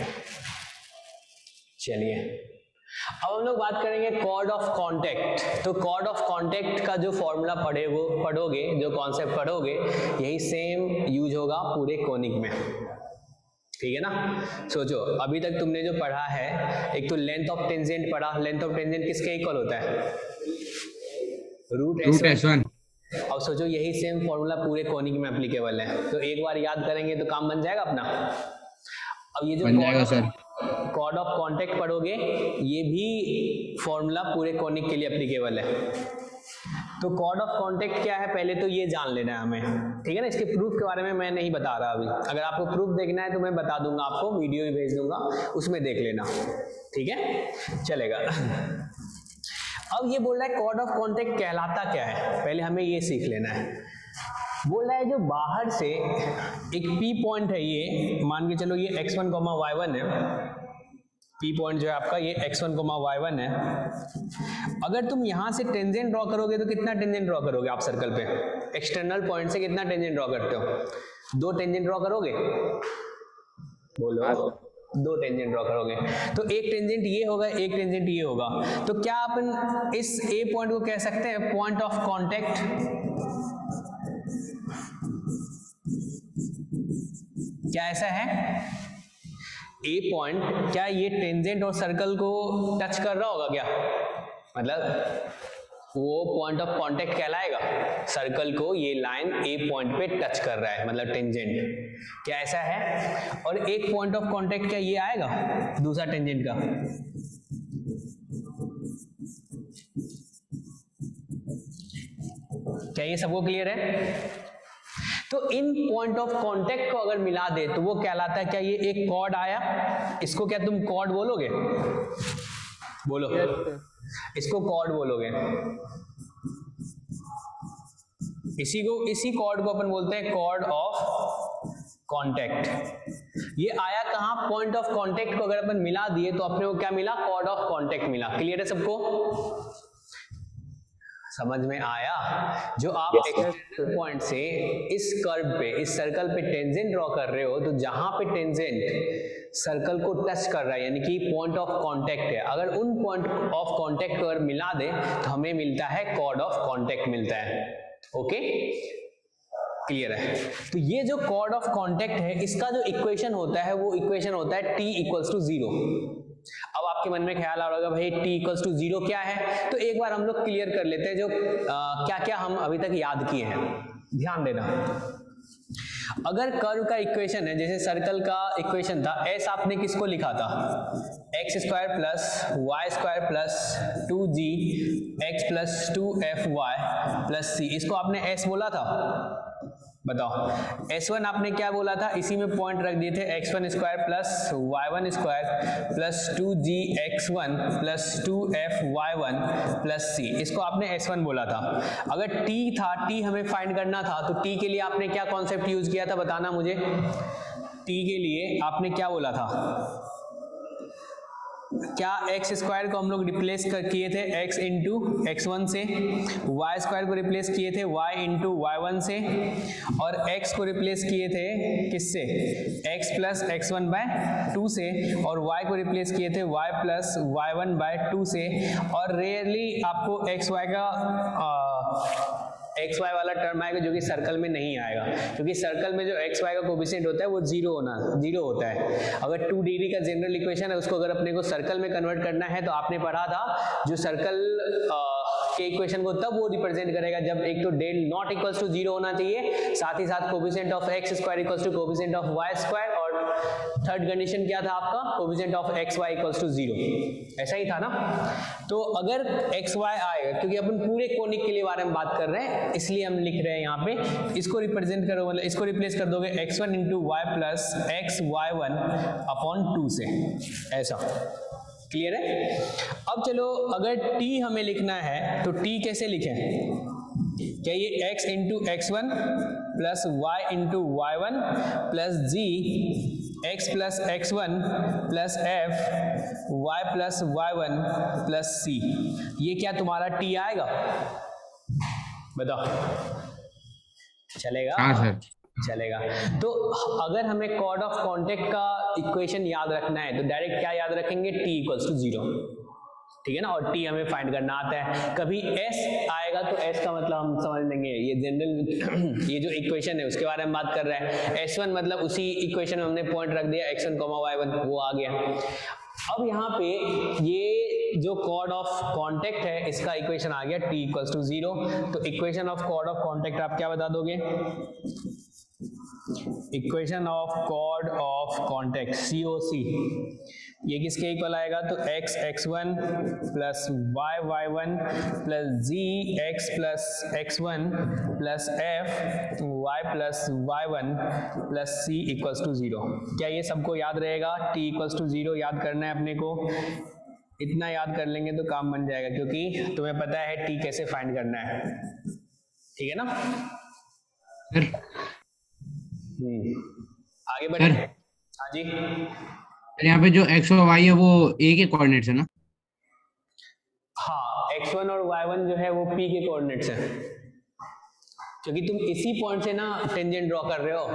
चलिए अब हम लोग बात करेंगे कॉर्ड ऑफ कांटेक्ट। तो कॉर्ड ऑफ कांटेक्ट का जो फॉर्मूला पढ़ोगे, जो कॉन्सेप्ट पढ़ोगे, यही सेम यूज होगा पूरे कोनिक में, ठीक है ना? सोचो अभी तक तुमने जो पढ़ा है, एक तो लेंथ ऑफ टेंजेंट पढ़ा। लेंथ ऑफ टेंजेंट किसके इक्वल होता है? Root S1। अब सोचो यही सेम फॉर्मूला पूरे कोनिक में एप्लीकेबल है, तो एक बार याद करेंगे तो काम बन जाएगा अपना। अब ये जो कॉर्ड ऑफ कांटेक्ट पढ़ोगे, ये भी फॉर्मूला पूरे कोनिक के लिए एप्लीकेबल है। तो कॉर्ड ऑफ कांटेक्ट क्या है, पहले तो ये जान लेना है हमें, ठीक है ना? इसके प्रूफ के बारे में मैं नहीं बता रहा अभी। अगर आपको प्रूफ देखना है तो मैं बता दूंगा, आपको वीडियो ही भेज दूंगा, उसमें देख लेना, ठीक है? चलेगा। अब ये बोल रहा है कॉर्ड ऑफ कांटेक्ट कहलाता क्या है, पहले हमें ये सीख लेना है। बोल रहा है जो बाहर से एक P पॉइंट है, ये मान के चलो ये x1, y1 है। P पॉइंट जो है आपका ये x1, y1 है। अगर तुम यहां से टेंजेंट ड्रॉ करोगे तो कितना टेंजेंट ड्रॉ करोगे आप सर्कल पे? एक्सटर्नल पॉइंट से कितना टेंजेंट ड्रॉ करते हो? 2 टेंजेंट ड्रॉ करोगे? बोलो, 2 टेंजेंट ड्रॉ करोगे। तो एक टेंजेंट ये होगा, एक टेंजेंट ये होगा। तो क्या अपन इस A पॉइंट को कह सकते हैं पॉइंट ऑफ कांटेक्ट? क्या ऐसा है? A पॉइंट, क्या ये टेंजेंट और सर्कल को टच कर रहा होगा क्या? मतलब वो पॉइंट ऑफ कांटेक्ट कहलाएगा। सर्कल को ये लाइन A पॉइंट पे टच कर रहा है, मतलब टेंजेंट। क्या ऐसा है? और एक पॉइंट ऑफ कांटेक्ट क्या ये आएगा दूसरा टेंजेंट का? क्या ये सबको क्लियर है? तो इन पॉइंट ऑफ कांटेक्ट को अगर मिला दे तो वो कहलाता है, क्या ये एक कॉर्ड आया? इसको क्या तुम कॉर्ड बोलोगे? बोलो, इसको कॉर्ड बोलोगे। इसी कॉर्ड को अपन बोलते हैं कॉर्ड ऑफ कांटेक्ट। ये आया कहां? पॉइंट ऑफ कांटेक्ट को अगर अपन मिला दिए तो अपने को क्या मिला? कॉर्ड ऑफ कांटेक्ट मिला। क्लियर है सबको? समझ में आया? जो आप एक्सटर्नल पॉइंट से इस कर्व पे, इस सर्कल पे टेंजेंट ड्रॉ कर रहे हो, तो जहां पे टेंजेंट सर्कल को टच कर रहा है, यानी कि पॉइंट ऑफ कांटेक्ट है, अगर उन पॉइंट ऑफ कांटेक्ट को अगर मिला दे तो हमें मिलता है कॉर्ड ऑफ कांटेक्ट मिलता है। ओके, क्लियर है? तो ये जो कॉर्ड ऑफ कांटेक्ट है, इसका जो इक्वेशन होता है वो इक्वेशन होता है T = 0। अब आपके मन में ख्याल आ रहा होगा भाई T = 0 क्या है? तो एक बार हम लोग क्लियर कर लेते हैं जो क्या क्या हम अभी तक याद किए हैं। ध्यान देना, अगर कर्व का इक्वेशन है, जैसे सर्कल का इक्वेशन था, S आपने किसको लिखा था? x² + y² + 2g x + 2fy + c। इसको आपने S बोला था? बताओ, S1 आपने क्या बोला था? इसी में पॉइंट रख दिए थे, x1² + y1² + 2gx1 + 2fyy1 + c। इसको आपने S1 बोला था। अगर t था, t हमें फाइंड करना था, तो t के लिए आपने क्या कॉन्सेप्ट यूज किया था? बताना मुझे। t के लिए आपने क्या बोला था? क्या x² को हम लोग रिप्लेस किए थे x × x1 से, y² को रिप्लेस किए थे y × y1 से, और x को रिप्लेस किए थे किससे? x + x1/2 से, और y को रिप्लेस किए थे y + y1/2 से। और रेयरली आपको xy का xy वाला टर्म आएगा जो कि सर्कल में नहीं आएगा, क्योंकि सर्कल में जो xy का कोएफिशिएंट होता है वो 0 होता है। अगर 2dd का जनरल इक्वेशन है, उसको अगर अपने को सर्कल में कन्वर्ट करना है, तो आपने पढ़ा था जो सर्कल के इक्वेशन को तब वो रिप्रेजेंट करेगा जब एक तो del not = 0 होना चाहिए, साथ ही साथ coefficient of x² = coefficient of y² और थर्ड कंडीशन क्या था आपका, coefficient of x y equals to 0, ऐसा ही था ना। तो अगर एक्स वाई आएगा, क्योंकि अपन पूरे कोनिक के लिए बारे में बात कर रहे हैं इसलिए हम लिख रहे हैं यहाँ पे, इसको रिप्रेजेंट करो, मतलब इसको रिप्लेस कर दोगे x1 into y plus x y one upon 2 से, ऐसा क्लियर है। अब चलो अगर t हमें लिखना है तो t कैसे लिखें, क्या ये x into x one plus y into y one plus g x plus x one plus f y plus y one plus c, ये क्या तुम्हारा t आएगा, बताओ चलेगा? हाँ सर चलेगा। तो अगर हमें कॉर्ड ऑफ कॉन्टेक्ट का इक्वेशन याद रखना है तो डायरेक्ट क्या याद रखेंगे, t इक्वल्स टू 0, ठीक है ना, और t हमें फाइंड करना आता है। कभी s आएगा तो s का मतलब हम समझ लेंगे, ये जनरल ये जो इक्वेशन है उसके बारे में बात कर रहा है, s1 मतलब उसी इक्वेशन में हमने पॉइंट रख दिया x1, y1, वो आ गया। अब यहाँ पे ये जो कॉर्ड ऑफ कॉन्टेक्ट है इसका इक्वेशन आ गया t इक्वल्स टू 0, तो equation of chord of contact आप क्या बता दोगे, equation of chord of contact COC, ये किसके इक्वल आएगा, तो x x1 plus y y1 plus g x plus x1 plus f y plus y1 plus c equals to 0। क्या ये सबको याद रहेगा, t इक्वल्स टू 0 याद करना है अपने को, इतना याद कर लेंगे तो काम बन जाएगा, क्योंकि तुम्हें पता है t कैसे फाइंड करना है, ठीक है ना सर। आगे बढ़े। हाँ जी, यहाँ पे जो x और y है वो a के कोऑर्डिनेट्स है ना? हाँ x1 और y1 जो है वो p के कोऑर्डिनेट्स हैं, क्योंकि तुम इसी पॉइंट से ना टेंजेंट ड्रॉ कर रहे हो,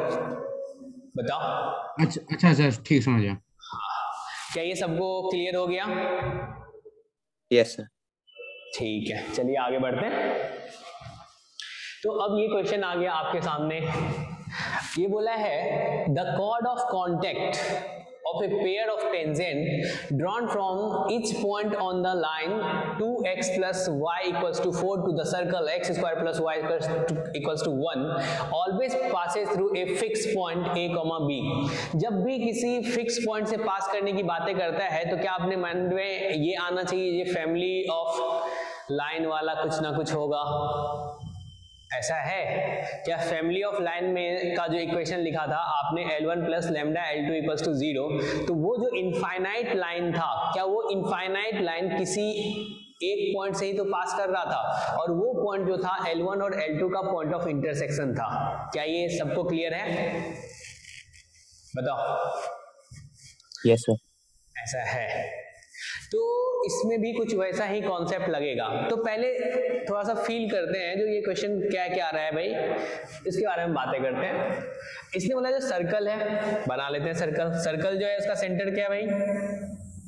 बताओ। अच्छा सर, ठीक समझ गया। क्या ये सबको क्लियर हो गया? Yes sir. ठीक है, चलिए आगे बढ़ते हैं। तो अब ये क्वेश्चन आ गया आपके सामने, ये बोला है the chord of contact of a pair of tangent drawn from each point on the line 2x plus y equals to 4 to the circle x square plus y equals to 1 always passes through a fixed point a comma b। जब भी किसी fix point से पास करने की बातें करता है तो क्या अपने मन में ये आना चाहिए, ये फैमिली ऑफ लाइन वाला कुछ ना कुछ होगा, ऐसा है क्या? फैमिली ऑफ लाइन में का जो इक्वेशन लिखा था आपने L1 plus lambda L2 equals to 0, तो वो जो इनफाइनाइट लाइन था, क्या वो इनफाइनाइट लाइन किसी एक पॉइंट से ही तो पास कर रहा था, और वो पॉइंट जो था L1 और L2 का पॉइंट ऑफ इंटरसेक्शन था। क्या ये सबको क्लियर है, बताओ? Yes sir. ऐसा है, तो इसमें भी कुछ वैसा ही कॉन्सेप्ट लगेगा। तो पहले थोड़ा सा फील करते हैं जो ये क्वेश्चन क्या क्या आ रहा है भाई, इसके बारे में बातें करते हैं। इसने बोला जो सर्कल है बना लेते हैं, सर्कल जो है उसका सेंटर क्या है भाई?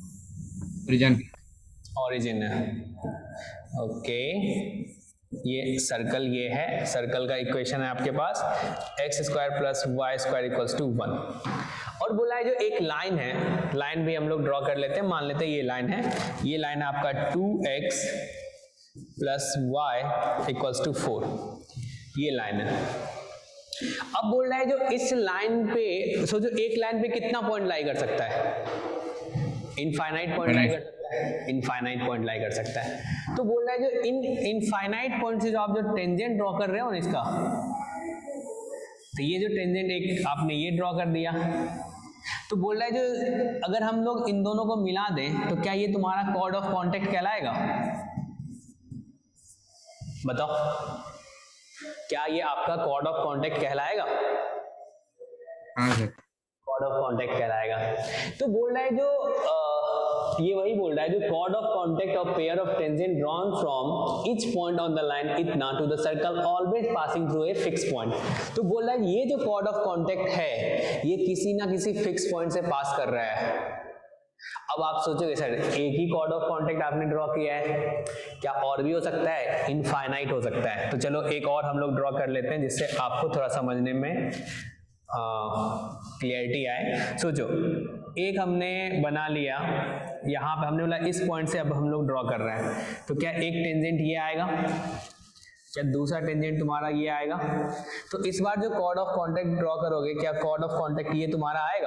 ओरिजिन है। ओके, ये सर्कल ये है, सर्कल का इक्वेशन है आपके पास x square plus Y square equals to 1, और बोला है जो एक लाइन है, लाइन भी हम लोग ड्रॉ कर लेते हैं, मान लेते हैं ये लाइन है, ये लाइन है आपका 2x plus Y equals to 4, ये लाइन है। अब बोल रहा है जो इस लाइन पे, सोचो एक लाइन पे कितना पॉइंट लाई कर सकता है? इनफाइनाइट पॉइंट लाई कर सकता है, इनफाइनाइट पॉइंट लाई कर सकता है। तो बोल रहा है जो इन इनफाइनाइट पॉइंट से जो आप जो टेंजेंट ड्रॉ कर रहे हो ना इसका, तो ये जो टेंजेंट एक आपने ये ड्रॉ कर दिया, तो बोल रहा है जो अगर हम लोग इन दोनों को मिला दें तो क्या ये तुम्हारा कॉर्ड ऑफ कॉन्टेक्ट कहलाएगा? बताओ, क्या ये आपका कॉर्ड ऑफ कॉन्टेक्ट कहलाएगा? हाँ सर, कॉर्ड ऑफ कॉन्टेक्ट कहलाएगा। तो बोल रहा है जो ये वही बोल रहा है जो chord of contact of pair of tangent drawn from each point on the line इतना to the circle always passing through a fix point. तो बोल रहा है ये जो कॉर्ड ऑफ कॉन्टेक्ट है ये किसी ना किसी फिक्स पॉइंट से पास कर रहा है। अब आप सोचोगे सर एक ही कॉर्ड ऑफ कॉन्टेक्ट आपने ड्रॉ किया है, क्या और भी हो सकता है? इनफाइनाइट हो सकता है। तो चलो एक और हम लोग ड्रॉ कर लेते हैं जिससे आपको थोड़ा समझने में क्लियरिटी आए। सोचो एक हमने बना लिया, यहाँ पे हमने बोला इस पॉइंट से अब हम लोग ड्रॉ कर रहे हैं, तो क्या एक टेंजेंट ये आएगा? क्या दूसरा टेंजेंट तुम्हारा ये आएगा? तो इस बार जो कॉर्ड ऑफ कॉन्टैक्ट ड्रॉ करोगे, क्या कॉर्ड ऑफ कॉन्टैक्ट ये तुम्हारा आएगा?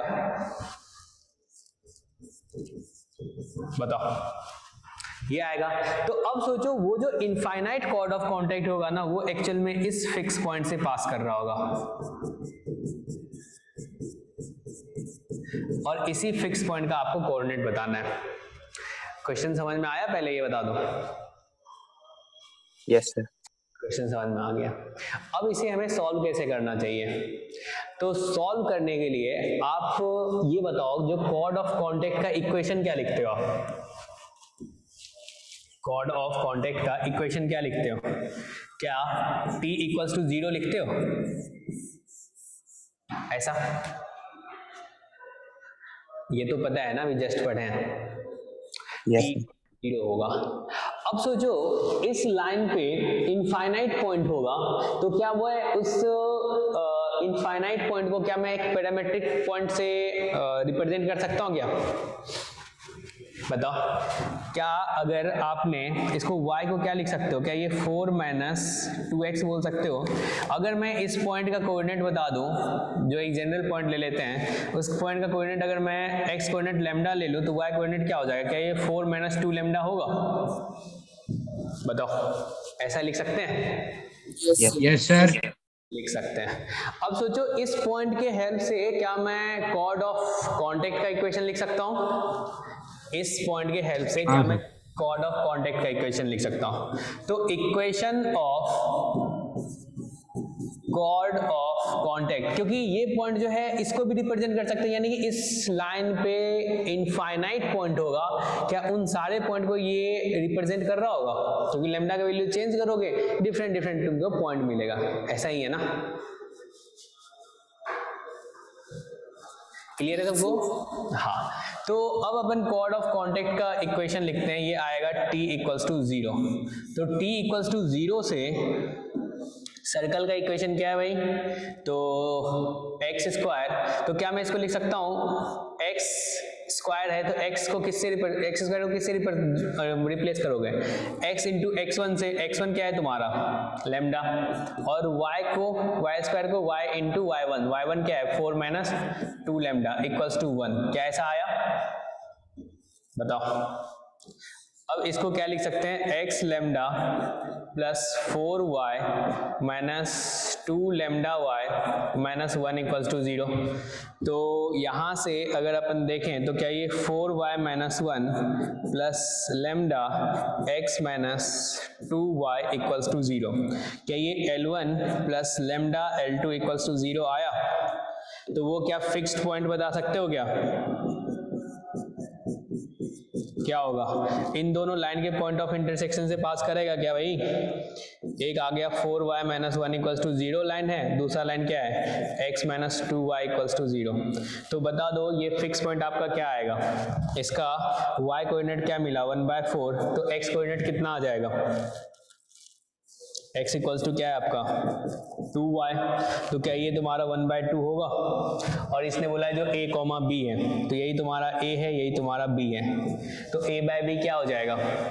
बताओ, ये आएगा। तो अब सोचो वो जो इनफाइनाइट कॉर्ड ऑफ कॉन्टैक्ट होगा ना, वो एक्चुअल में इस फिक्स पॉइंट से पास कर रहा होगा, और इसी फिक्स पॉइंट का आपको कोऑर्डिनेट बताना है। क्वेश्चन समझ में आया? पहले ये बता दो। Yes sir. क्वेश्चन समझ में आ गया। अब इसे हमें सॉल्व कैसे करना चाहिए? तो सॉल्व करने के लिए आप ये बताओ, जो कॉर्ड ऑफ कॉन्टैक्ट का इक्वेशन क्या लिखते हो आप? कॉर्ड ऑफ कॉन्टैक्ट का इक्वेशन क्या लिखते हो? क्या t इक्वल्स टू 0 लिखते हो? ऐसा ये तो पता है ना, अभी जस्ट पढ़े हैं। यस t 0 होगा। अब सोचो इस लाइन पे इनफाइनाइट पॉइंट होगा, तो क्या वो है उस इनफाइनाइट पॉइंट को क्या मैं एक पैरामेट्रिक पॉइंट से रिप्रेजेंट कर सकता हूँ क्या? बताओ, क्या अगर आपने इसको y को क्या लिख सकते हो? क्या ये 4 - 2x बोल सकते हो? अगर मैं इस पॉइंट का कोऑर्डिनेट बता दूं, जो एक जनरल पॉइंट ले लेते हैं, उस पॉइंट का कोऑर्डिनेट अगर मैं x कोऑर्डिनेट लैम्डा ले लूं, तो y कोऑर्डिनेट क्या हो जाएगा? क्या ये 4 - 2 लैम्डा होगा? बताओ, ऐसा लिख सकते हैं? Yes sir. लिख सकते हैं। अब सोचो इस पॉइंट के हेल्प से क्या मैं कॉर्ड ऑफ कॉन्टैक्ट का इक्वेशन लिख सकता हूं? इस पॉइंट के हेल्प से क्या मैं कॉर्ड ऑफ कॉन्टैक्ट का इक्वेशन लिख सकता हूं? तो equation of chord of contact, क्योंकि ये पॉइंट जो है इसको भी रिप्रेजेंट कर सकते हैं, यानी कि इस लाइन पे इनफाइनाइट पॉइंट होगा, क्या उन सारे पॉइंट को ये रिप्रेजेंट कर रहा होगा? क्योंकि लैम्डा का वैल्यू चेंज करोगे, डिफरेंट डिफरेंट तुमको पॉइंट मिलेगा। ऐसा ही है ना? क्लियर है सबको? हाँ। तो अब अपन कॉर्ड ऑफ कॉन्टैक्ट का इक्वेशन लिखते हैं, ये आएगा t इक्वल्स टू 0। तो t इक्वल्स टू 0 से सर्कल का इक्वेशन क्या है भाई? तो x स्क्वायर, तो क्या मैं इसको लिख सकता हूँ? x स्क्वायर है तो x को किससे रिप्लेस करोगे? x इंटू x1 से, x1 क्या है तुम्हारा? लैम्डा, और y स्क्वायर को y इंटू y1 क्या है? 4 - 2 लैम्डा इक्वल्स टू 1। क्या ऐसा आया? बताओ। अब इसको क्या लिख सकते हैं? x lambda plus 4y minus 2 lambda y minus 1 equals to 0। तो यहाँ से अगर अपन देखें तो क्या ये 4y minus 1 plus lambda x minus 2y equals to 0, क्या ये L1 plus lambda L2 equals to 0 आया? तो वो क्या फिक्स्ड पॉइंट बता सकते हो क्या? क्या होगा? इन दोनों लाइन के पॉइंट ऑफ इंटरसेक्शन से पास करेगा क्या भाई? एक आ गया 4y minus 1 equals to 0 line है, दूसरा लाइन क्या है? x minus 2y equals to 0। तो बता दो ये फिक्स पॉइंट आपका क्या आएगा? इसका y कोऑर्डिनेट क्या मिला? 1/4। तो x कोऑर्डिनेट कितना आ जाएगा? x इक्वल्स टू क्या है आपका? 2y। तो क्या ये तुम्हारा 1/2 होगा? और इसने बोला है जो a, b है, तो यही तुम्हारा a है, यही तुम्हारा b है, तो a/b क्या हो जाएगा?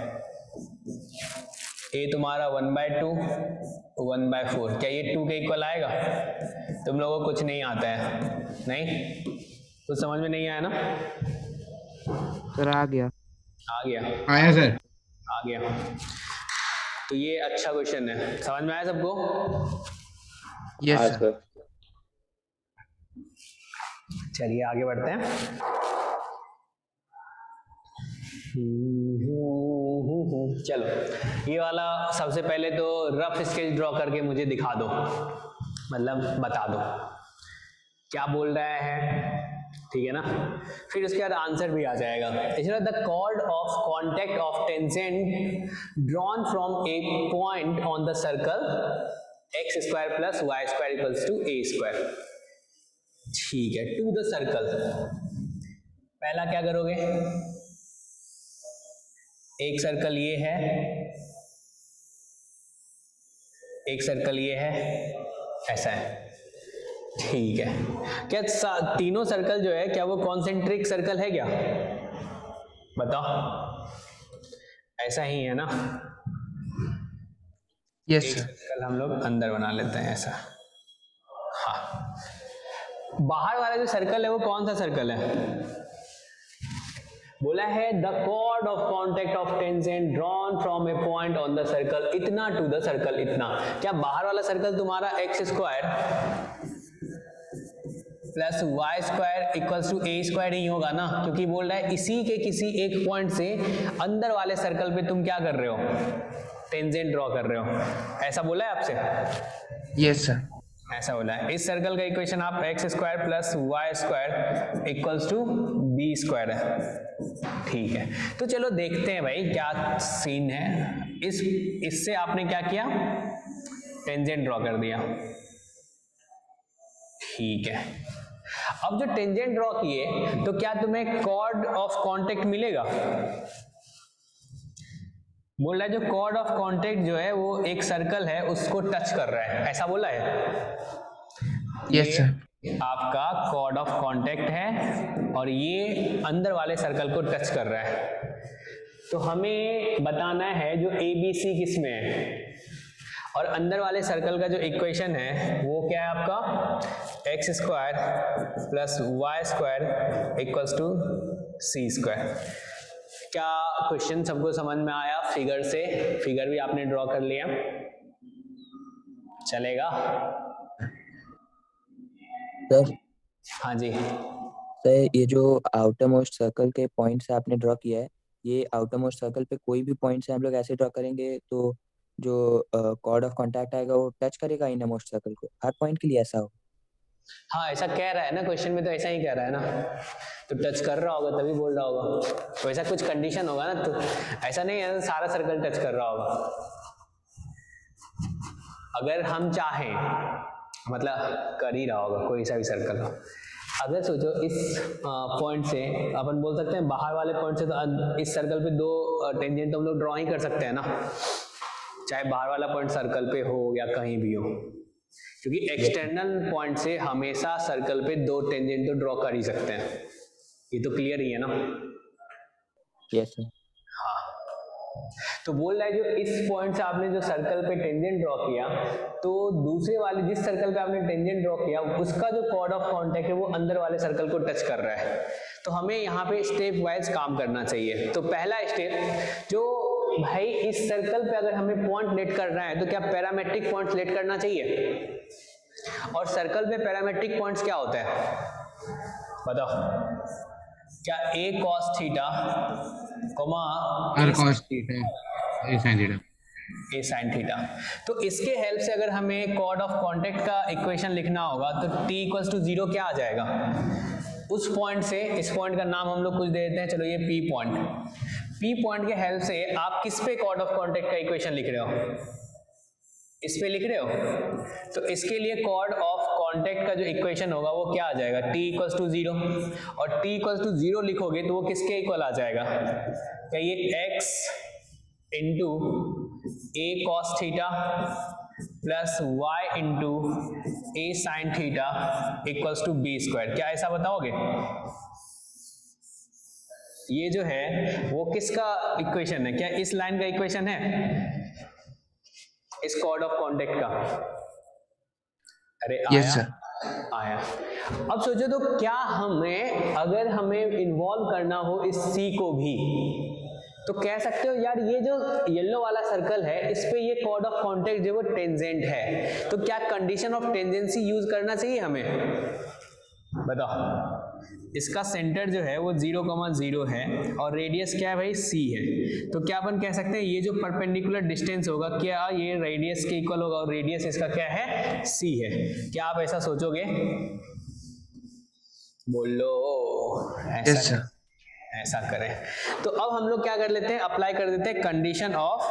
a तुम्हारा 1/2, 1/4। क्या ये 2 के इक्वल आएगा? तुम लोगों को कुछ नहीं आता है? नहीं, कुछ समझ में नहीं आया ना? सर आ गया। आ गया? आया सर। आ गया। तो ये अच्छा क्वेश्चन है, समझ में आया सबको? Yes sir. चलिए आगे बढ़ते हैं। चलो ये वाला सबसे पहले तो रफ स्केच ड्रॉ करके मुझे दिखा दो, मतलब बता दो क्या बोल रहा है, ठीक है ना? फिर उसके बाद आंसर भी आ जाएगा। इसमें the chord of contact of tangent drawn from a point on the circle x square plus y square equals to a square. ठीक है, टू द सर्कल। पहला क्या करोगे? एक सर्कल ये है, एक सर्कल ये है, ऐसा है, ठीक है। क्या तीनों सर्कल जो है क्या वो कॉन्सेंट्रिक सर्कल है क्या? बताओ, ऐसा ही है ना? यस एक सर। सर्कल हम लोग अंदर बना लेते हैं ऐसा। हाँ, बाहर वाला जो सर्कल है वो कौन सा सर्कल है? बोला है the chord of contact of tangent drawn from a point on the circle इतना टू द सर्कल इतना। क्या बाहर वाला सर्कल तुम्हारा x square plus Y square equals to a square ही होगा ना? क्योंकि बोल रहा है इसी के किसी एक पॉइंट से अंदर वाले सर्कल पे तुम क्या कर रहे हो? टेंजेंट ड्रॉ कर रहे हो, ऐसा बोला है आपसे? Yes sir. ऐसा बोला है। इस सर्कल का इक्वेशन आप x square plus Y square equals to b square है। ठीक है, तो चलो देखते हैं भाई क्या सीन है। इससे आपने क्या किया? टेंजेंट ड्रॉ कर दिया। ठीक है, अब जो टेंजेंट ड्रॉ किए तो क्या तुम्हें कॉर्ड ऑफ कांटेक्ट मिलेगा? बोल रहा है जो कॉर्ड ऑफ कांटेक्ट जो है वो एक सर्कल है उसको टच कर रहा है, ऐसा बोला है? Yes sir. आपका कॉर्ड ऑफ कांटेक्ट है और ये अंदर वाले सर्कल को टच कर रहा है। तो हमें बताना है जो ए बी सी किस में है, और अंदर वाले सर्कल का जो इक्वेशन है वो क्या है आपका? X square plus Y square equals to c square. क्या क्वेश्चन सबको समझ में आया? फिगर से, फिगर भी आपने ड्रॉ कर लिया, चलेगा? सर हाँ जी। सर ये जो आउटर मोस्ट सर्कल के पॉइंट से आपने ड्रॉ किया है, ये आउटर मोस्ट सर्कल पे कोई भी पॉइंट से हम लोग ऐसे ड्रॉ करेंगे तो जो कॉर्ड ऑफ कांटेक्ट आएगा वो टच करेगा इनर मोस्ट सर्कल को, हर पॉइंट के लिए ऐसा हो? हाँ, ऐसा कह रहा है ना क्वेश्चन में, तो ऐसा ही कह रहा है ना, तो टच कर रहा होगा तभी बोल रहा होगा। तो ऐसा कुछ कंडीशन होगा ना, तो ऐसा नहीं है सारा सर्कल टच कर रहा होगा। अगर हम चाहें, मतलब कर ही रहा होगा कोई सा भी सर्कल हो। अगर सोचो इस पॉइंट से अपन बोल सकते हैं बाहर वाले पॉइंट से, तो इस सर्कल पे दो टेंजेंट तो हम लोग ड्रॉ ही कर सकते हैं ना, चाहे बाहर वाला पॉइंट सर्कल पे हो या कहीं भी हो, क्योंकि एक्सटर्नल पॉइंट से हमेशा सर्कल पे दो टेंजेंट तो ड्रॉ कर ही सकते हैं। ये तो क्लियर ही है ना? Yes sir. हाँ, तो बोल रहा है जो इस पॉइंट से आपने जो सर्कल पे टेंजेंट ड्रॉ किया, तो दूसरे वाले जिस सर्कल पे आपने टेंजेंट ड्रॉ किया उसका जो कॉर्ड ऑफ कांटेक्ट है वो अंदर वाले सर्कल को टच कर रहा है। तो हमें यहाँ पे स्टेप वाइज काम करना चाहिए। तो पहला स्टेप, जो भाई इस सर्कल पे अगर हमें पॉइंट लेट करना है तो क्या पैरामेट्रिक पॉइंट लेट करना चाहिए? और सर्कल पे पैरामेट्रिक पॉइंट्स क्या होता है बताओ? क्या a cos theta comma r cos theta a sine theta, a sine theta. तो इसके हेल्प से अगर हमें कॉर्ड ऑफ कांटेक्ट का इक्वेशन लिखना होगा तो t इक्वल्स टू 0 क्या आ जाएगा? उस पॉइंट से इस पॉइंट का नाम हम लोग कुछ दे देते हैं, चलो ये P पॉइंट। P पॉइंट के हेल्प से आप किस पे कॉर्ड ऑफ कांटेक्ट का इक्वेशन लिख रहे हो? इस पे लिख रहे हो। तो इसके लिए कॉर्ड ऑफ कांटेक्ट का जो इक्वेशन होगा वो क्या आ जाएगा? t इक्वल्स टू 0, और t इक्वल्स टू 0 लिखोगे तो वो किसके इक्वल आ जाएगा? क्या ये x into a cos theta plus y into a sine theta equals to b square, क्या ऐसा बताओगे? ये जो है वो किसका इक्वेशन है? क्या इस लाइन का इक्वेशन है, इस कॉर्ड ऑफ कांटेक्ट का? अरे आया? Yes sir. आया। अब सोचो तो क्या हमें, अगर हमें इन्वॉल्व करना हो इस C को भी, तो कह सकते हो यार ये जो येलो वाला सर्कल है इस पे ये कॉर्ड ऑफ कांटेक्ट जो वो टेंजेंट है, तो क्या कंडीशन ऑफ टेंजेंसी यूज करना चाहिए हमें? बताओ। इसका सेंटर जो है वो 0,0 है और रेडियस क्या है भाई? C है। तो क्या अपन कह सकते हैं ये जो परपेंडिकुलर डिस्टेंस होगा क्या ये रेडियस के इक्वल होगा, और रेडियस इसका क्या है? C है। क्या आप ऐसा सोचोगे? बोलो। Yes sir. ऐसा करें। तो अब हम लोग क्या कर लेते हैं, अप्लाई कर देते हैं कंडीशन ऑफ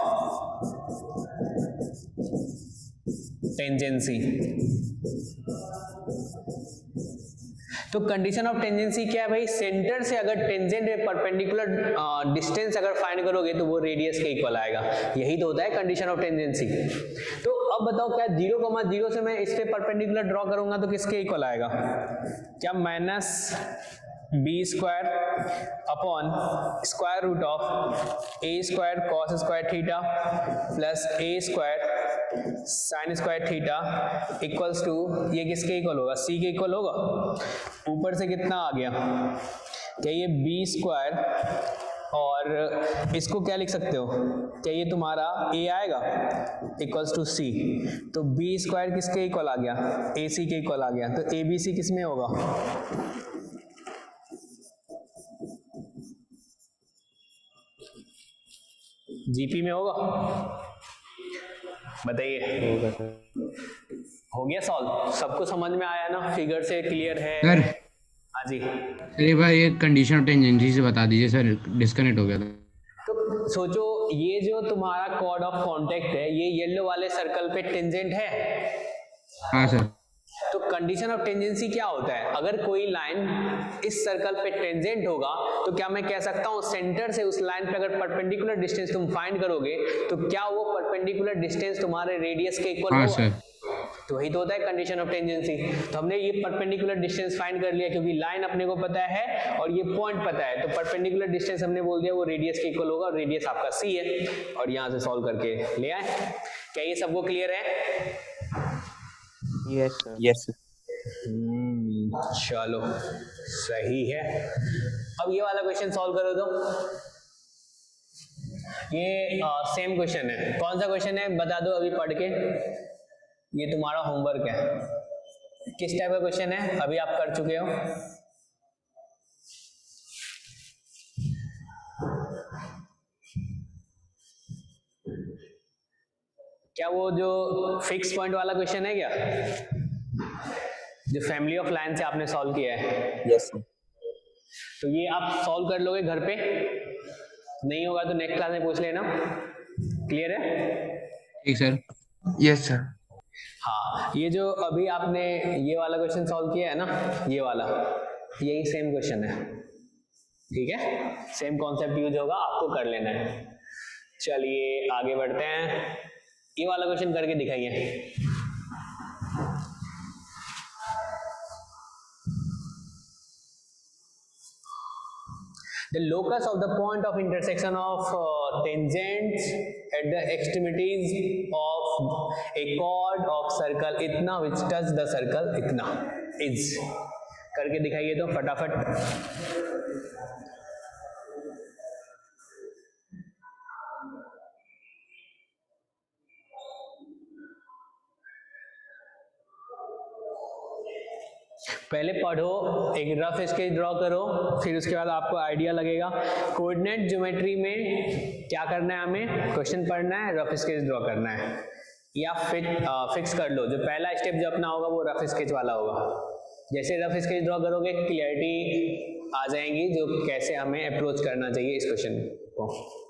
टेंजेंसी। तो कंडीशन ऑफ टेंजेंसी क्या है भाई? सेंटर से अगर टेंजेंट परपेंडिकुलर डिस्टेंस अगर फाइंड करोगे तो वो रेडियस के इक्वल आएगा। यही तो होता है कंडीशन ऑफ टेंजेंसी। तो अब बताओ क्या 0,0 से मैं इस पे परपेंडिकुलर ड्रॉ करूंगा तो किसके इक्वल आएगा? क्या minus b square upon square root of a square cos square theta plus a square sine square theta equals to, ये किसके इक्वल होगा, सी के इक्वल होगा। ऊपर से कितना आ गया, क्या ये बी स्क्वायर, और इसको क्या लिख सकते हो, क्या ये तुम्हारा ए आएगा इक्वल्स टू सी, तो बी स्क्वायर किसके इक्वल आ गया, ए सी के इक्वल आ गया, तो ए बी सी किस में होगा, जीपी में होगा। बताइए, हो गया सॉल्व, सबको समझ में आया ना, फिगर से क्लियर है। सर हाँ जी, चलिए भाई एक कंडीशन ऑफ टेंजेंसी से बता दीजिए सर, डिस्कनेक्ट हो गया था। तो सोचो ये जो तुम्हारा कॉर्ड ऑफ कांटेक्ट है, ये येलो वाले सर्कल पे टेंजेंट है। हाँ सर। तो कंडीशन ऑफ टेंजेंसी क्या होता है, अगर कोई लाइन इस सर्कल पे टेंजेंट होगा तो क्या मैं कह सकता हूं सेंटर से उस लाइन पे अगर परपेंडिकुलर डिस्टेंस तुम फाइंड करोगे तो क्या वो परपेंडिकुलर डिस्टेंस तुम्हारे रेडियस के इक्वल हाँ होगा। सर। तो वही तो होता है कंडीशन ऑफ टेंजेंसी। तो हमने ये परपेंडिकुलर डिस्टेंस फाइंड कर लिया क्योंकि लाइन अपने को पता है और ये पॉइंट पता है, तो परपेंडिकुलर डिस्टेंस हमने बोल दिया वो रेडियस के इक्वल होगा, और रेडियस आपका सी है, और यहाँ से सॉल्व करके ले आए। क्या ये सबको क्लियर है? Yes sir. Yes sir. चलो सही है। अब ये वाला क्वेश्चन सॉल्व करो तो। ये सेम क्वेश्चन है, कौन सा क्वेश्चन है बता दो अभी पढ़ के, ये तुम्हारा होमवर्क है। किस टाइप का क्वेश्चन है, अभी आप कर चुके हो? क्या वो जो फिक्स पॉइंट वाला क्वेश्चन है क्या, जो फैमिली ऑफ लाइन से आपने सॉल्व किया है? Yes sir. तो ये आप सॉल्व कर लोगे घर पे, नहीं होगा तो नेक्स्ट क्लास में पूछ लेना। क्लियर है? ठीक सर। Yes sir. हाँ, ये जो अभी आपने ये वाला क्वेश्चन सॉल्व किया है ना, ये वाला, यही सेम क्वेश्चन है। ठीक है, सेम कॉन्सेप्ट यूज होगा, आपको कर लेना है। चलिए आगे बढ़ते हैं, ये वाला क्वेश्चन करके दिखाइए। The locus of the point of intersection of tangents at the extremities of a chord of circle इतना which touch the circle इतना is, करके दिखाइए तो फटाफट। पहले पढ़ो, एक रफ स्केच ड्रॉ करो, फिर उसके बाद आपको आइडिया लगेगा। कोऑर्डिनेट ज्योमेट्री में क्या करना है, हमें क्वेश्चन पढ़ना है, रफ स्केच ड्रॉ करना है, या फिक्स कर लो। जो पहला स्टेप जो अपना होगा वो रफ स्केच वाला होगा। जैसे रफ स्केच ड्रॉ करोगे क्लियरिटी आ जाएंगी जो कैसे हमें अप्रोच करना चाहिए इस क्वेश्चन को।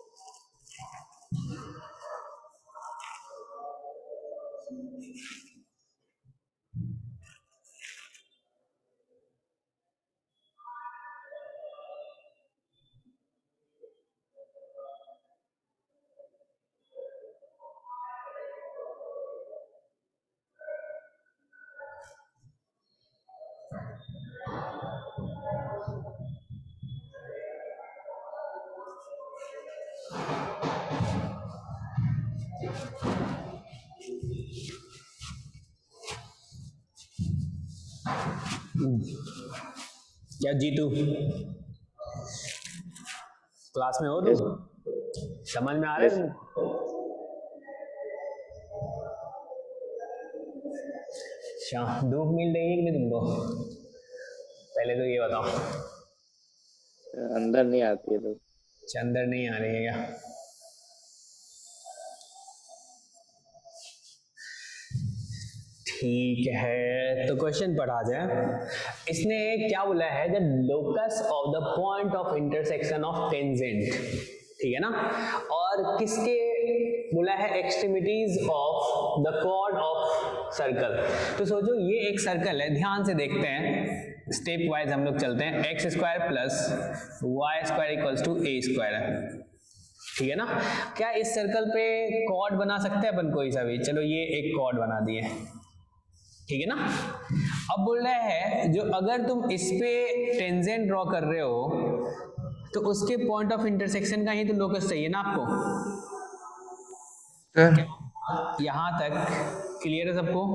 क्या जीतू क्लास में हो तुम? समझ में आ रहा है? अच्छा, धूप मिल रही है कि नहीं तुमको? पहले तो ये बताओ। अंदर नहीं आती है तो। अंदर नहीं आ रही है क्या? ठीक है, तो क्वेश्चन पढ़ा जाए। इसने क्या बोला है, the locus of the point of intersection of tangent, ठीक है ना, और किसके बोला है, extremities of the chord of circle. तो सोचो ये एक सर्कल है, ध्यान से देखते हैं, स्टेप वाइज हम लोग चलते हैं। X square plus Y square equals to a square है, ठीक है ना। क्या इस सर्कल पे कॉर्ड बना सकते हैं अपन कोई सा भी? चलो ये एक कॉर्ड बना दिए, ठीक है ना। अब बोल रहा है जो अगर तुम इस पे टेंजेंट ड्रॉ कर रहे हो तो उसके पॉइंट ऑफ इंटरसेक्शन का ही तो लोकस चाहिए ना आपको। सर यहां तक क्लियर है सबको?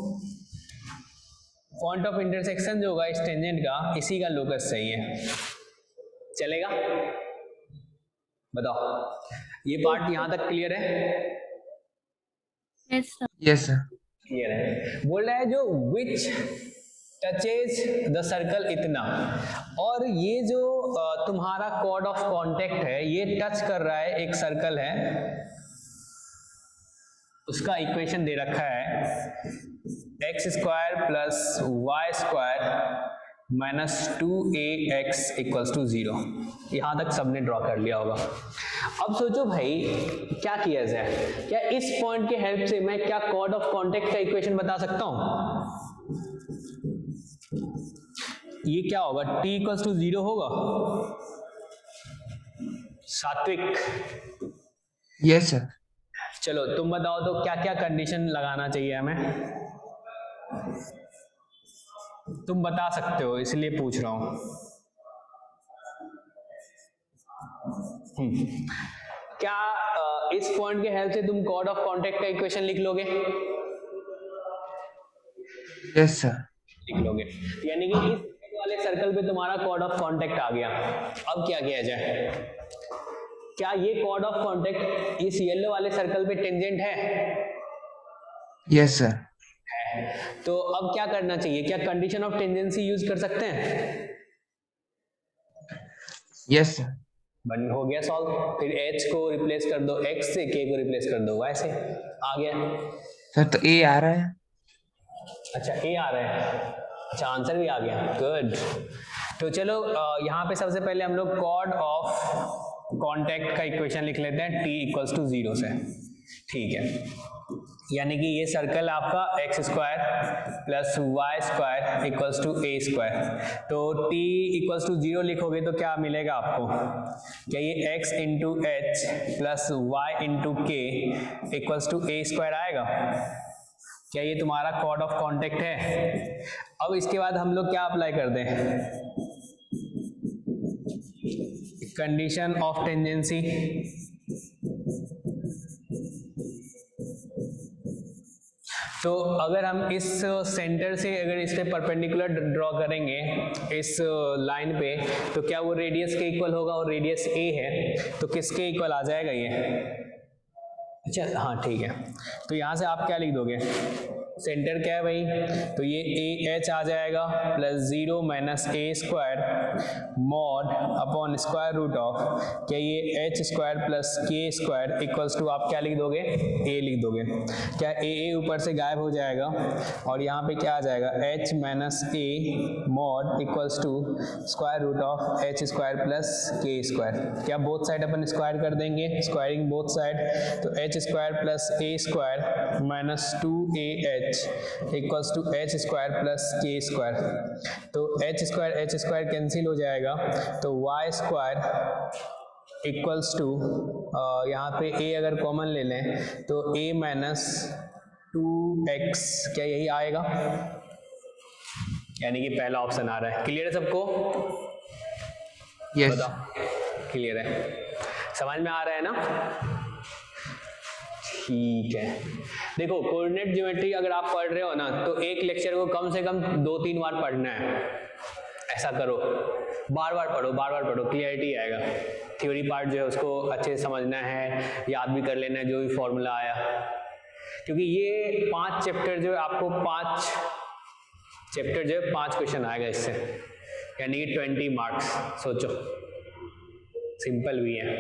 पॉइंट ऑफ इंटरसेक्शन जो होगा इस टेंजेंट का, इसी का लोकस चाहिए, चलेगा? बताओ, ये पार्ट यहां तक क्लियर है? Yes sir. क्लियर है। बोल रहा है जो विच टचेज द सर्कल इतना, और ये जो तुम्हारा कॉर्ड ऑफ कांटेक्ट है ये टच कर रहा है एक सर्कल है, उसका इक्वेशन दे रखा है x square plus Y square minus 2ax equals to 0। यहां तक सबने ड्रॉ कर लिया होगा। अब सोचो भाई क्या किया जाए, क्या इस पॉइंट के हेल्प से मैं क्या कॉर्ड ऑफ कांटेक्ट का इक्वेशन बता सकता हूं? ये क्या होगा, t इक्वल्स टू 0 होगा सात्विक? Yes sir. चलो तुम बताओ तो क्या क्या कंडीशन लगाना चाहिए हमें? तुम बता सकते हो इसलिए पूछ रहा हूं। क्या इस पॉइंट के हेल्प से तुम कॉर्ड ऑफ कांटेक्ट का इक्वेशन लिख लोगे? Yes sir. लिख लोगे, यानी कि इस वाले सर्कल पे तुम्हारा कॉर्ड ऑफ कांटेक्ट आ गया। अब क्या किया जाए, क्या ये कॉर्ड ऑफ कांटेक्ट इस येलो वाले सर्कल पे टेंजेंट है? Yes sir. तो अब क्या करना चाहिए, क्या कंडीशन ऑफ टेंजेंसी यूज कर सकते हैं? Yes sir. बन हो गया सॉल्व। फिर h को रिप्लेस कर दो x से, k को रिप्लेस कर दो y से, आ गया सर। तो a आ रहा है। अच्छा a आ रहा है, अच्छा आंसर भी आ गया, गुड। तो चलो यहाँ पे सबसे पहले हम लोग कॉर्ड ऑफ कांटेक्ट का इक्वेशन लिख लेते हैं t इक्वल्स टू 0 से, ठीक है। यानी कि ये सर्कल आपका x square plus Y square equals to a square, तो t इक्वल्स टू 0 लिखोगे तो क्या मिलेगा आपको, क्या ये x into h plus y into k equals to a square आएगा? क्या ये तुम्हारा कॉर्ड ऑफ कांटेक्ट है? अब इसके बाद हम लोग क्या अप्लाई कर दें, कंडीशन ऑफ टेंजेंसी। तो अगर हम इस सेंटर से अगर इस पे परपेंडिकुलर ड्रॉ करेंगे इस लाइन पे, तो क्या वो रेडियस के इक्वल होगा, और रेडियस a है तो किसके इक्वल आ जाएगा ये? अच्छा हाँ ठीक है, तो यहाँ से आप क्या लिख दोगे, सेंटर क्या है भाई, तो ये ए एच आ जाएगा plus 0 minus a square mod upon square root of, क्या ये h square plus k square equals to आप क्या लिख दोगे, ए लिख दोगे। क्या ए ऊपर से गायब हो जाएगा और यहाँ पे क्या आ जाएगा, h minus a mod equals to square root of h square plus k square. क्या बोथ साइड अपन स्क्वायर कर देंगे, स्क्वायरिंग बोथ साइड, तो h square plus a square minus 2a equals to h square plus k square, तो h square cancel हो जाएगा, तो Y square equals to यहाँ पे a अगर कॉमन ले लें तो a माइनस 2x, क्या यही आएगा, यानी कि पहला ऑप्शन आ रहा है। क्लियर है सबको? यस। बताओ क्लियर है, समझ में आ रहा है ना? ठीक है, देखो कोऑर्डिनेट ज्योमेट्री अगर आप पढ़ रहे हो ना तो एक लेक्चर को कम से कम 2-3 बार पढ़ना है, ऐसा करो, बार बार पढ़ो, क्लियरिटी आएगा। थ्योरी पार्ट जो है उसको अच्छे से समझना है, याद भी कर लेना है जो भी फॉर्मूला आया, क्योंकि ये 5 चैप्टर जो है आपको 5 चैप्टर जो है 5 क्वेश्चन आएगा इससे, यानी कि 20 मार्क्स। सोचो सिंपल भी है,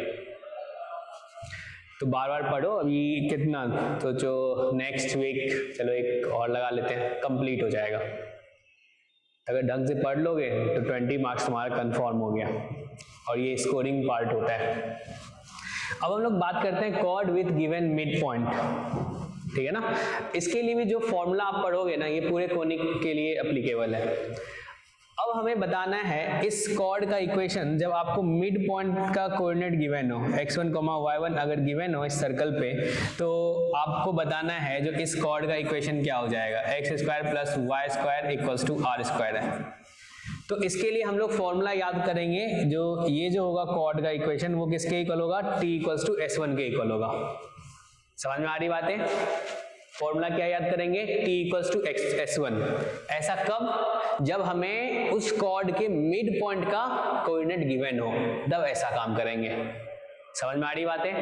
तो बार बार पढ़ो। अभी कितना सोचो, नेक्स्ट वीक चलो एक और लगा लेते हैं, कंप्लीट हो जाएगा। अगर ढंग से पढ़ लोगे तो 20 मार्क्स तुम्हारा कंफर्म हो गया, और ये स्कोरिंग पार्ट होता है। अब हम लोग बात करते हैं chord with given mid point, ठीक है ना। इसके लिए भी जो फॉर्मूला आप पढ़ोगे ना, ये पूरे कोनिक के लिए एप्लीकेबल है। अब हमें बताना है इस कॉर्ड का इक्वेशन, जब आपको मिड पॉइंट का कोऑर्डिनेट गिवन हो, x1, y1 अगर गिवन हो इस सर्कल पे, तो आपको बताना है जो इस कॉर्ड का इक्वेशन क्या हो जाएगा, x square plus Y square equals to r square है। तो इसके लिए हम लोग फॉर्मूला याद करेंगे, जो ये जो होगा कॉर्ड का इक्वेशन वो किसके इक्वल होगा, t इक्वल्स टू s1 के इक्वल होगा। समझ में आ रही बातें? फॉर्मूला क्या याद करेंगे? t equals to s1। ऐसा कब? जब हमें उस कॉर्ड के मिड पॉइंट का कोऑर्डिनेट गिवन हो, तब ऐसा काम करेंगे। समझ में आ रही बातें?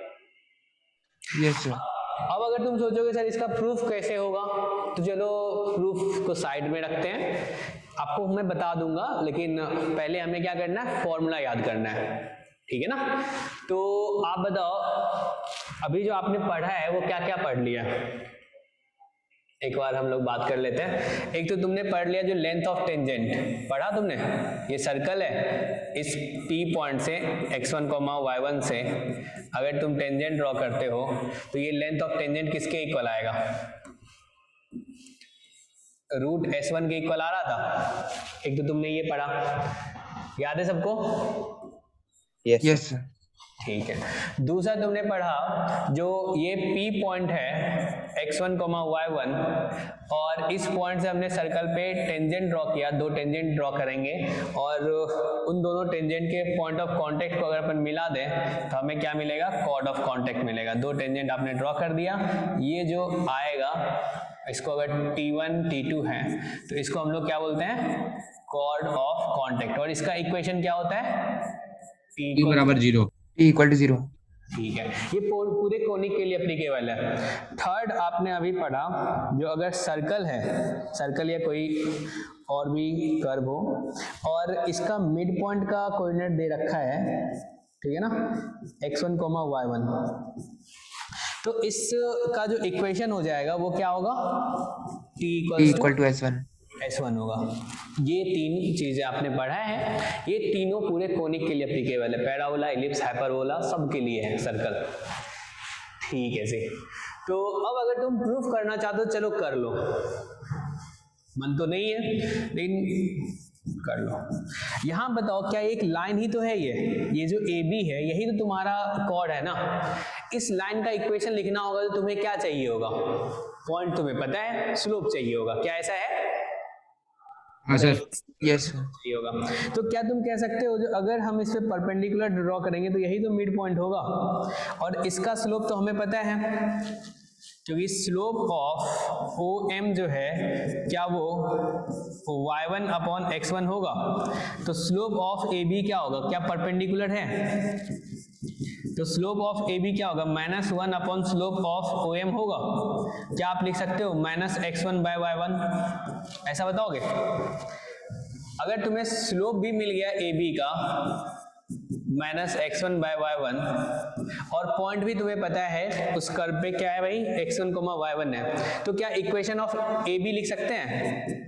Yes sir. अब अगर तुम सोचोगे सर इसका प्रूफ कैसे होगा, तो चलो प्रूफ को साइड में रखते हैं, आपको मैं बता दूंगा, लेकिन पहले हमें क्या करना है? फॉर्मूला याद करना है, ठीक है ना? तो आप बताओ अभी जो आपने पढ़ा है वो क्या क्या पढ़ लिया? एक बार हम लोग बात कर लेते हैं। एक तो तुमने पढ़ लिया जो लेंथ ऑफ टेंजेंट पढ़ा तुमने, ये सर्कल है, इस P पॉइंट से x1, y1 से अगर तुम टेंजेंट ड्रॉ करते हो तो ये लेंथ ऑफ टेंजेंट किसके इक्वल आएगा? रूट s1 के इक्वल आ रहा था। एक तो तुमने ये पढ़ा, याद है सबको? Yes sir. ठीक है। दूसरा तुमने पढ़ा जो ये P पॉइंट है x1, y1 और इस पॉइंट से हमने सर्कल पे टेंजेंट ड्रॉ किया, दो टेंजेंट ड्रॉ करेंगे और उन दोनों टेंजेंट के पॉइंट ऑफ कांटेक्ट को अगर अपन मिला दें तो हमें क्या मिलेगा? कॉर्ड ऑफ कांटेक्ट मिलेगा। दो टेंजेंट आपने ड्रॉ कर दिया, ये जो आएगा इसको अगर T1 T2 है तो इसको हम लोग क्या बोलते हैं? Chord of contact. और इसका इक्वेशन क्या होता है? T बराबर 0। T equal to 0। ठीक है, ये पूरे कोनिक के लिए एप्लीकेबल है। थर्ड आपने अभी पढ़ा जो अगर सर्कल है, सर्कल या कोई और भी कर्व हो और इसका मिड पॉइंट का कोऑर्डिनेट दे रखा है, ठीक है ना, x1, y1, तो इसका जो इक्वेशन हो जाएगा वो क्या होगा? t इक्वल टू S1 होगा। ये तीन चीजें आपने पढ़ा है, ये तीनों पूरे कोनिक के लिए एप्लीकेबल है, पैराबोला, इलिप्स, हाइपरबोला, सब के लिए है सर्कल। ठीक है जी। तो अब अगर तुम प्रूफ करना चाहते हो चलो कर लो, मन तो नहीं है लेकिन कर लो। यहां बताओ क्या एक लाइन ही तो है, ये जो AB है यही तो तुम्हारा कॉर्ड है ना। इस लाइन का इक्वेशन लिखना होगा तो तुम्हें क्या चाहिए होगा? पॉइंट तुम्हें पता है, स्लोप चाहिए होगा। क्या ऐसा है? हाँ सर। यस सही होगा। तो क्या तुम कह सकते हो जो अगर हम इस पे परपेंडिकुलर ड्रॉ करेंगे तो यही तो मिड पॉइंट होगा, और इसका स्लोप तो हमें पता है क्योंकि स्लोप ऑफ OM जो है क्या वो y1 अपॉन x1 होगा, तो स्लोप ऑफ AB क्या होगा? क्या परपेंडिकुलर है? तो स्लोप ऑफ AB क्या होगा? -1 अपॉन स्लोप ऑफ OM होगा। क्या आप लिख सकते हो? -x1 बाय y1, ऐसा बताओगे? अगर तुम्हें स्लोप भी मिल गया AB का -x1 बाय y1 और पॉइंट भी तुम्हें पता है उस कर्व पे क्या है भाई? x1, y1 है, तो क्या इक्वेशन ऑफ AB लिख सकते हैं?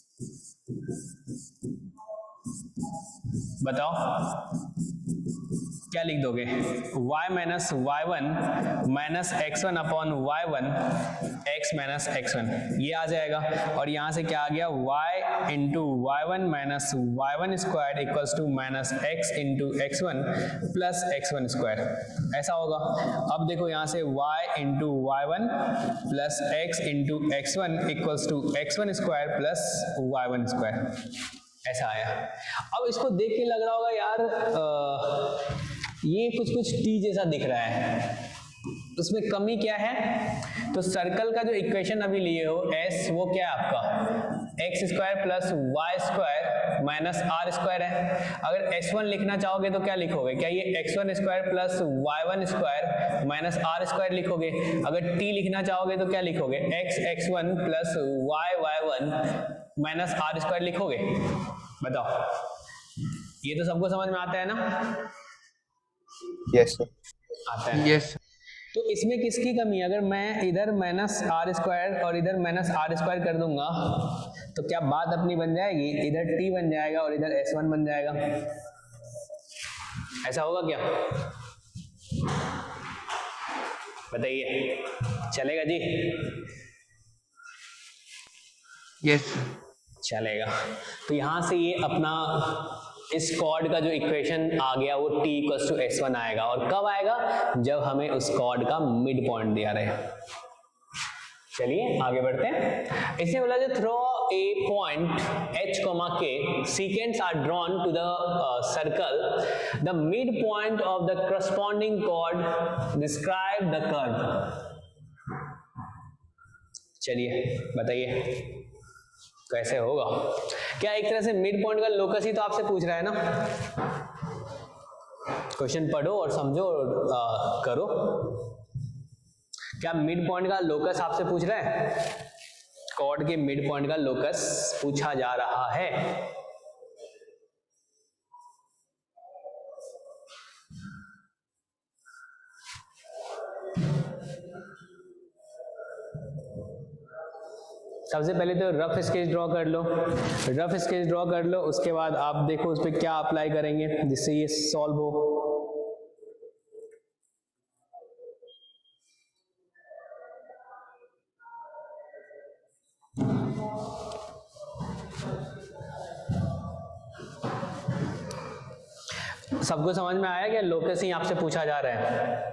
बताओ क्या लिख दोगे? y minus y1 minus x1 upon y1 x minus x1, ये आ जाएगा। और यहाँ से क्या आ गया? y into y1 minus y1 square equals to minus x into x1 plus x1 square, ऐसा होगा। अब देखो यहाँ से y into y1 plus x into x1 equals to x1 square plus y1 square, ऐसा आया। अब इसको देख के लग रहा होगा यार ये कुछ t जैसा दिख रहा है, उसमें कमी क्या है? तो सर्कल का जो इक्वेशन अभी लिए हो s, वो क्या है आपका? x square plus Y square minus r square है। अगर s1 लिखना चाहोगे तो क्या लिखोगे? क्या ये x1 square plus y1 square minus r square लिखोगे? अगर t लिखना चाहोगे तो क्या लिखोगे? x1 plus y1 minus r square लिखोगे? बताओ, ये तो सबको समझ में आता है ना? यस सर, आता है। यस। तो इसमें किसकी कमी है? अगर मैं इधर माइनस आर स्क्वायर और इधर माइनस आर स्क्वायर कर दूंगा तो क्या बात अपनी बन जाएगी? इधर t बन जाएगा और इधर s1 बन जाएगा, ऐसा होगा क्या? बताइए, चलेगा जी? यस चलेगा। तो यहां से ये अपना इस कॉर्ड का जो इक्वेशन आ गया वो t इक्वल्स टू s1 आएगा। और कब आएगा? जब हमें उस कॉर्ड का मिड पॉइंट दिया रहे। चलिए आगे बढ़ते हैं। इसने बोला जो through a point h comma k, secants are drawn to the circle. The midpoint of the corresponding chord describe the curve. चलिए बताइए कैसे होगा? क्या एक तरह से मिड पॉइंट का लोकस ही तो आपसे पूछ रहा है ना? क्वेश्चन पढ़ो और समझो और करो। क्या मिड पॉइंट का लोकस आपसे पूछ रहा है? कॉर्ड के मिड पॉइंट का लोकस पूछा जा रहा है। सबसे पहले तो रफ स्केच ड्रॉ कर लो। रफ स्केच ड्रॉ कर लो, उसके बाद आप देखो उस पर क्या अप्लाई करेंगे जिससे ये सॉल्व हो। सबको समझ में आया क्या लोकस ही आपसे पूछा जा रहा है?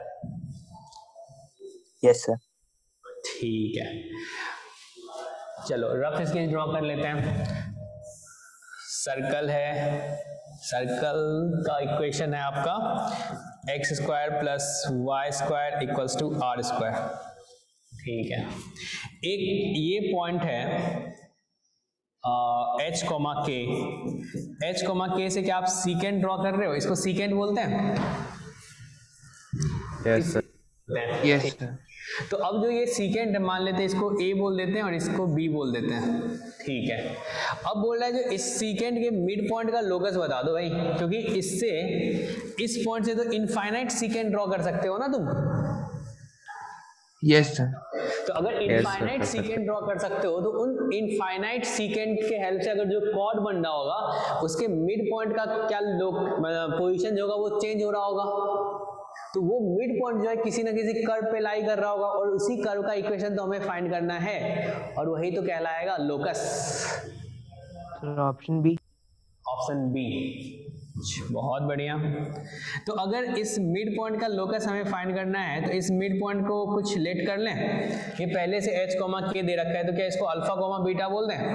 Yes sir. ठीक है, चलो रफ स्केच ड्रॉ कर लेते हैं। सर्कल है, सर्कल का इक्वेशन है आपका x square plus Y square equals to r square. ठीक है, एक ये पॉइंट है h comma k. H comma k से क्या आप सीकेंट ड्रॉ कर रहे हो? इसको सीकेंट बोलते हैं? Yes sir. Yes sir. तो अब जो ये सीकेंट है, मान लेते हैं इसको ए बोल देते हैं और इसको बी बोल देते हैं। ठीक है, अब बोल रहा है जो इस सीकेंट के मिड पॉइंट का लोकस बता दो भाई, क्योंकि इससे इस पॉइंट से तो इनफाइनाइट सीकेंट ड्रॉ कर सकते हो ना तुम। Yes sir. तो अगर इनफाइनाइट सीकेंट ड्रॉ कर सकते हो तो उन इनफाइनाइट सीकेंट के हेल्प से अगर जो कॉर्ड बन रहा होगा उसके मिड पॉइंट का क्या पोजीशन जो होगा वो चेंज हो रहा होगा। तो वो मिड पॉइंट जो है किसी ना किसी कर्व पे लाई कर रहा होगा और उसी कर्व का इक्वेशन तो हमें फाइंड करना है और वही तो कहलाएगा locus. Option b. Option b, बहुत बढ़िया। तो अगर इस मिड पॉइंट का लोकस हमें फाइंड करना है तो इस मिड पॉइंट को कुछ लेट कर लें। ये पहले से h कोमा k दे रखा है तो क्या इसको अल्फा कोमा बीटा बोल दें?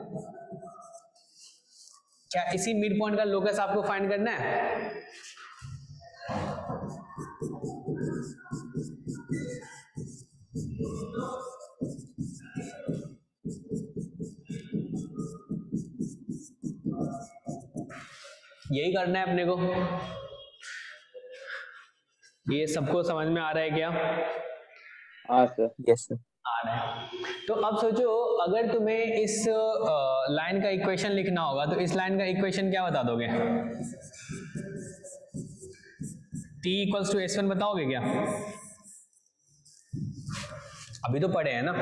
क्या इसी मिड पॉइंट का लोकस आपको फाइंड करना है? यही करना है अपने को। ये सबको समझ में आ रहा है क्या? हाँ सर। Yes sir. आ रहा है। तो अब सोचो अगर तुम्हें इस लाइन का इक्वेशन लिखना होगा तो इस लाइन का इक्वेशन क्या बता दोगे? t इक्वल्स टू s1 बताओगे क्या? अभी तो पढ़े हैं ना।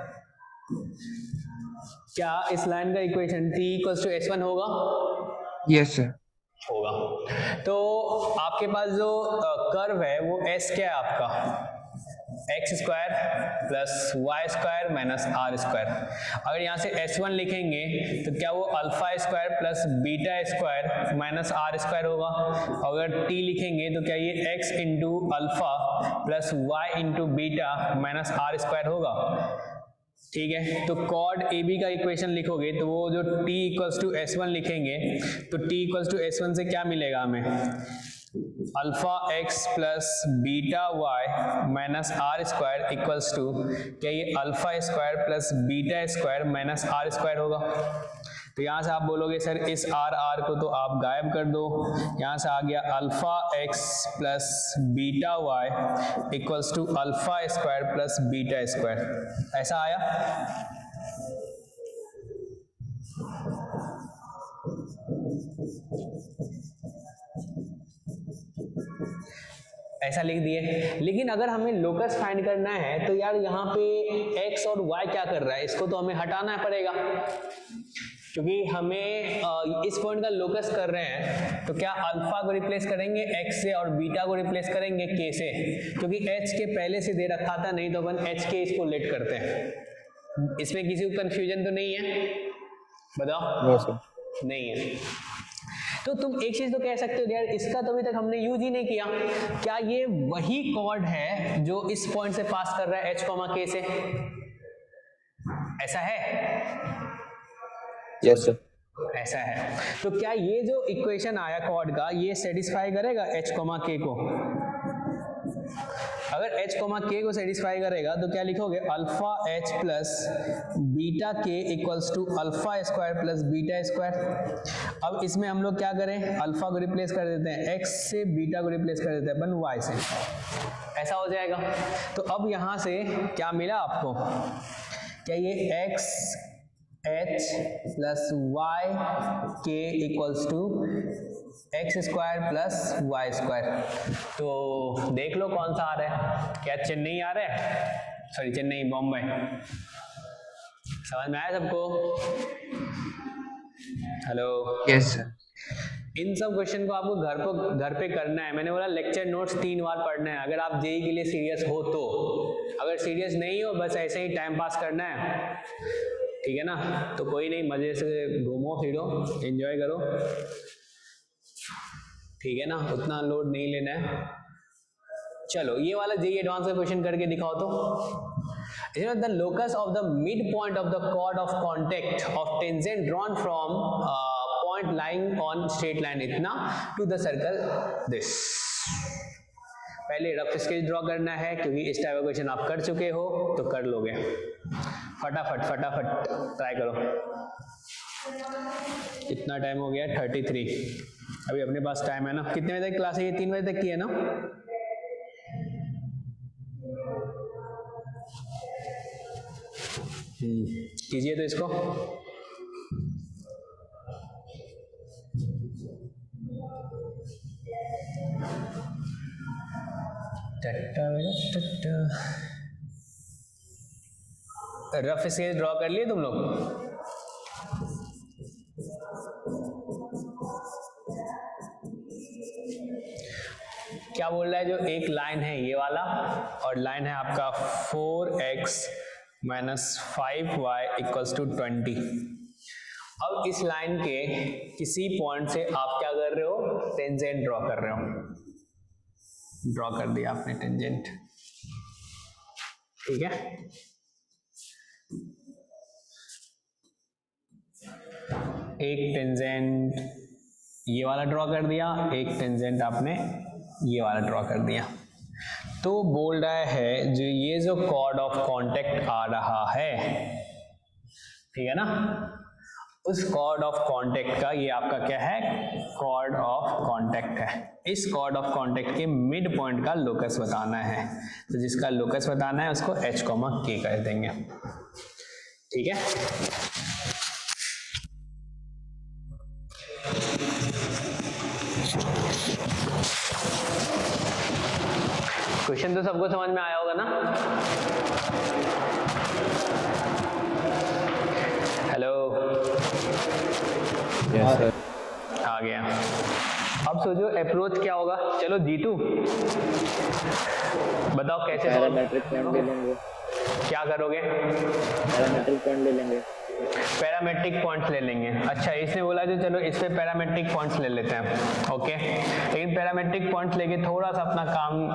क्या इस लाइन का equation t equals to s1 होगा? Yes sir. होगा। तो आपके पास जो कर्व है वो s क्या है आपका? X square plus Y square minus r square. अगर यहाँ से s1 लिखेंगे तो क्या वो alpha square plus beta square minus r square होगा। अगर t लिखेंगे तो क्या ये x into alpha plus y into beta minus r square होगा। ठीक है, तो कॉर्ड ए बी का इक्वेशन लिखोगे तो वो जो t इक्वल्स टू s1 लिखेंगे तो t इक्वल्स टू s1 से क्या मिलेगा हमें? Alpha x plus beta y minus r square equals to क्या ये alpha square plus beta square minus r square होगा। तो यहाँ से आप बोलोगे सर इस आर को तो आप गायब कर दो। यहाँ से आ गया alpha x plus beta y equals to alpha square plus beta square. ऐसा आया? ऐसा लिख दिए। लेकिन अगर हमें लोकस फाइंड करना है तो यार यहाँ पे x और y क्या कर रहा है, इसको तो हमें हटाना पड़ेगा क्योंकि हमें इस पॉइंट का लोकस कर रहे हैं। तो क्या अल्फा को रिप्लेस करेंगे x से और बीटा को रिप्लेस करेंगे k से, क्योंकि h के पहले से दे रखा था, नहीं तो अपन h के इसको लेट करते हैं। इसमें किसी को कंफ्यूजन तो नहीं है? बताओ। नहीं है। तो तुम एक चीज तो कह सकते हो यार इसका तो अभी तक हमने यूज ही नहीं किया। क्या ये वही कॉर्ड है जो इस पॉइंट से पास कर रहा है h, k से? ऐसा है? Yes sir. ऐसा है। तो क्या ये जो इक्वेशन आया कॉर्ड का, ये सेटिस्फाई करेगा h, k को? अगर h, k को सेटिस्फाई करेगा तो क्या लिखोगे? Alpha h plus beta k equals to alpha square plus beta square. अब इसमें हम लोग क्या करें? अल्फा को रिप्लेस कर देते हैं x से, बीटा को रिप्लेस कर देते हैं अपन y से, ऐसा हो जाएगा। तो अब यहां से क्या मिला आपको? क्या ये x h plus y k equals to x square plus Y square. तो देख लो कौन सा आ रहा है। क्या चेन्नई आ रहा है? सॉरी चेन्नई, बॉम्बे। समझ में आया सबको? हेलो? Yes sir. इन सब क्वेश्चन को आपको घर पे करना है। मैंने बोला लेक्चर नोट्स 3 बार पढ़ना है अगर आप जेईई के लिए सीरियस हो तो। अगर सीरियस नहीं हो, बस ऐसे ही टाइम पास करना है, ठीक है ना, तो कोई नहीं, मजे से घूमो फिरो, एंजॉय करो, ठीक है ना, उतना लोड नहीं लेना है। चलो ये वाला जेईई एडवांस का क्वेश्चन करके दिखाओ तो। The locus of the mid point of the chord of contact of tangent drawn from point lying on straight line इतना टू द सर्कल दिस। पहले रफ स्केच ड्रॉ करना है क्योंकि इस टाइप का क्वेश्चन आप कर चुके हो तो कर लोगे। फटाफट फटाफट ट्राई करो। कितना टाइम हो गया? 33। अभी अपने पास टाइम है ना। कितने बजे तक क्लास है? ये 3 बजे तक की है ना? कीजिए तो इसको। रफ स्केच ड्रॉ कर लिए तुम लोग? क्या बोल रहा है? जो एक लाइन है ये वाला और लाइन है आपका 4x minus 5y equals to 20। अब इस लाइन के किसी पॉइंट से आप क्या कर रहे हो? टेंजेंट ड्रॉ कर रहे हो। ड्रॉ कर दिया आपने टेंजेंट, ठीक है। एक टेंजेंट ये वाला ड्रॉ कर दिया, एक टेंजेंट आपने ये वाला ड्रॉ कर दिया। तो बोल रहा है जो ये जो कॉर्ड ऑफ कांटेक्ट आ रहा है, ठीक है ना, उस कॉर्ड ऑफ कांटेक्ट का ये आपका क्या है? कॉर्ड ऑफ कांटेक्ट है। इस कॉर्ड ऑफ कांटेक्ट के मिड पॉइंट का लोकस बताना है। तो जिसका लोकस बताना है उसको h, k कर देंगे, ठीक है। क्वेश्चन तो सबको समझ में आया होगा ना? हेलो? Yes sir. आ गया। अब सोचो अप्रोच क्या होगा। चलो जीतू बताओ कैसे? पैरामेट्रिक पॉइंट ले लेंगे। क्या करोगे? पैरामेट्रिक पॉइंट ले लेंगे। पैरामेट्रिक पॉइंट्स ले लेंगे। अच्छा, इसने बोला जो चलो इस पे पैरामेट्रिक पॉइंट्स ले लेते हैं, ओके। लेकिन पैरामेट्रिक पॉइंट्स लेके थोड़ा सा अपना काम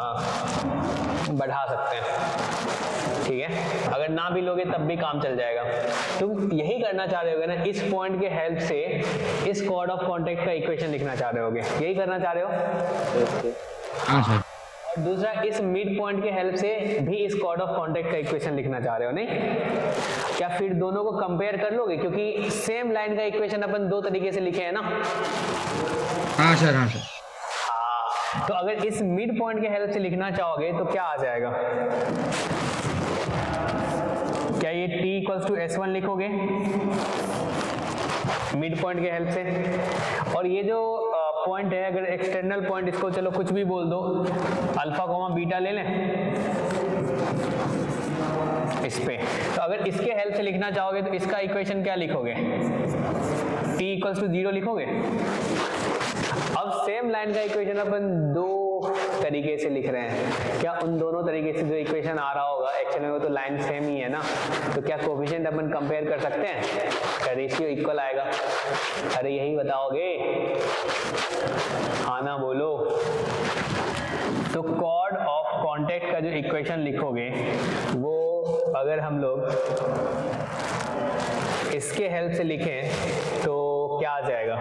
बढ़ा सकते हैं, ठीक है। अगर ना भी लोगे तब भी काम चल जाएगा। तुम यही करना चाह रहे होगे ना, इस पॉइंट के हेल्प से इस कॉर्ड ऑफ कांटेक्ट का इक्वेशन लिखना चाह रहे होगे, यही करना चाह रहे हो? हाँ सर। और दूसरा, इस मिड पॉइंट के हेल्प से भी इस कॉर्ड ऑफ कांटेक्ट का इक्वेशन लिखना चाह रहे हो, नहीं? क्या फिर दोनों को कंपेयर कर लोगे? क्योंकि सेम लाइन का इक्वेशन अपन 2 तरीके से लिखे हैं ना। हाँ सर, हाँ सर। हाँ, तो अगर इस मिड पॉइंट के हेल्प से लिखना चाहोगे तो क्या आ जाएगा? क्या ये t इक्वल्स टू s1 लिखोगे मिड पॉइंट के हेल्प से? और ये जो पॉइंट है, अगर एक्सटर्नल पॉइंट, इसको चलो कुछ भी बोल दो, अल्फा कोमा बीटा ले लें इस पे। तो अगर इसके हेल्प से लिखना चाहोगे तो इसका इक्वेशन क्या लिखोगे? t इक्वल्स टू 0 लिखोगे। अब सेम लाइन का इक्वेशन अपन 2 तरीके से लिख रहे हैं। क्या उन दोनों तरीके से जो इक्वेशन आ रहा होगा, एक्चुअली में तो लाइन सेम ही है ना, तो क्या कोफिशिएंट अपन कंपेयर कर सकते हैं? क्या रेशियो इक्वल आएगा? अरे यही बताओगे, हाँ ना बोलो। तो कॉर्ड ऑफ कॉन्टैक्ट का जो इक्वेशन लिखोगे वो अगर हम लोग इसके हेल्प से लिखें तो क्या आ जाएगा,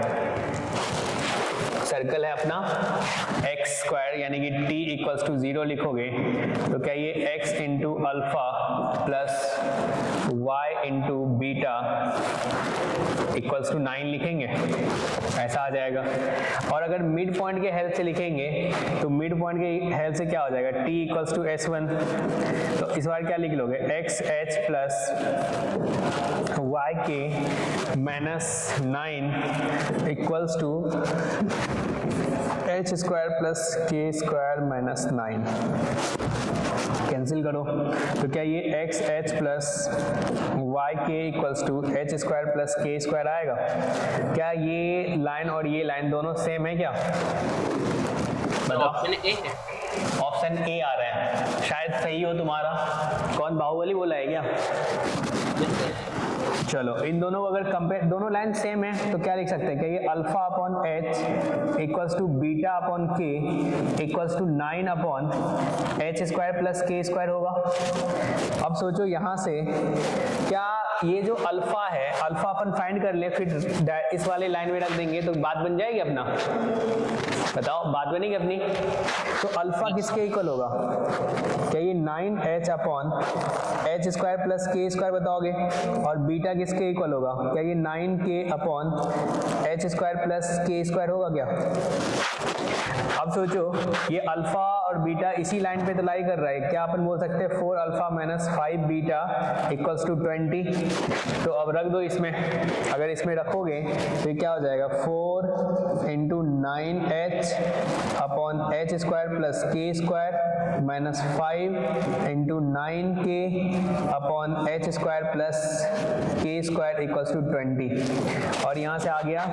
सर्कल है अपना एक्स स्क्वायर यानी कि t इक्वल्स टू 0 लिखोगे तो क्या ये x into alpha plus y into beta equals to 9 लिखेंगे, ऐसा आ जाएगा। और अगर मिड पॉइंट के हेल्प से लिखेंगे तो मिड पॉइंट के हेल्प से क्या हो जाएगा, t इक्वल्स टू s1, तो इस बार क्या लिख लोगे, x h plus y k minus 9 equals to h square plus k square minus 9। Cancel करो तो क्या ये x h plus y k equals to h square plus k square आएगा। क्या ये लाइन और ये लाइन दोनों सेम है क्या, बताओ। ऑप्शन ए आ रहा है, शायद सही हो तुम्हारा। कौन बाहुबली बोला है क्या? चलो इन दोनों को अगर कंपेयर, दोनों लाइन सेम है तो क्या लिख सकते हैं, क्या ये alpha upon h equals to beta upon k equals to 9 upon h square plus k square होगा। अब सोचो यहाँ से क्या ये जो अल्फा है, अल्फा अपन फाइंड कर ले फिर इस वाले लाइन में रख देंगे तो बात बन जाएगी अपना, बताओ बात बनेगी अपनी। तो अल्फा किसके इक्वल होगा, क्या ये 9h upon h square plus k square बताओगे, और बीटा किसके इक्वल होगा, क्या ये 9k upon h square plus k square होगा क्या। अब सोचो ये अल्फा और बीटा इसी लाइन पे तो लाई कर रहा है, क्या अपन बोल सकते हैं 4 alpha minus 5 beta equals to 20। तो अब रख दो इसमें, अगर इसमें रखोगे तो ये क्या हो जाएगा 4 into 9h upon h square plus k square minus 5 into 9k upon h square plus k square equals to 20। और यहाँ से आ गया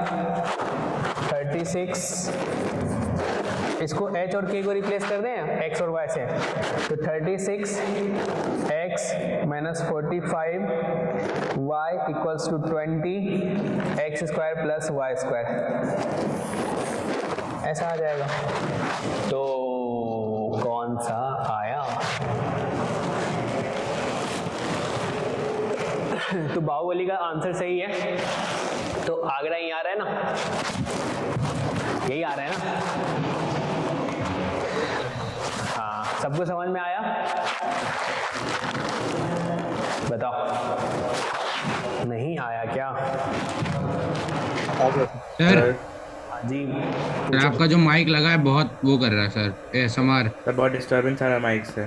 36, इसको h और k को रिप्लेस कर दें x और y से, तो 36 x minus 45 y equals to 20 x square plus Y square, ऐसा आ जाएगा। तो कौन सा आया? तो बाहुबली का आंसर सही है। तो आगरा यही आ रहा है ना, यही आ रहा है ना। हाँ सबको समझ में आया, बताओ नहीं आया क्या? सर जी सर आपका जो माइक लगा है बहुत वो कर रहा है सर, ASMR सर बहुत डिस्टर्बेंस आ रहा है माइक से।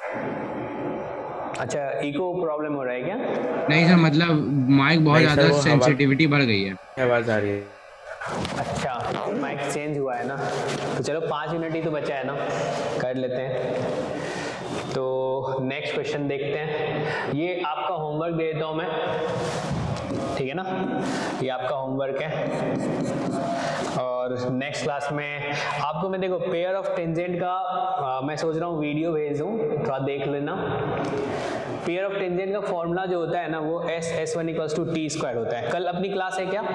अच्छा इको प्रॉब्लम हो रहा है क्या? नहीं सर मतलब माइक बहुत नहीं सर, ज्यादा वो सेंसिटिविटी बढ़ गई है, आवाज आ रही है। अच्छा माइक चेंज हुआ है ना, तो चलो 5 मिनट ही तो बचा है ना, कर लेते हैं। तो नेक्स्ट क्वेश्चन देखते हैं, ये आपका होमवर्क दे देता हूँ मैं, ठीक है ना, ये आपका होमवर्क है। और नेक्स्ट क्लास में आपको मैं देखो पेयर ऑफ टेंजेंट का मैं सोच रहा हूँ वीडियो भेज दूँ, थोड़ा देख लेना। पेयर ऑफ टेंजेंट का फॉर्मूला जो होता है ना वो S1 equals to T square होता है। कल अपनी क्लास है क्या?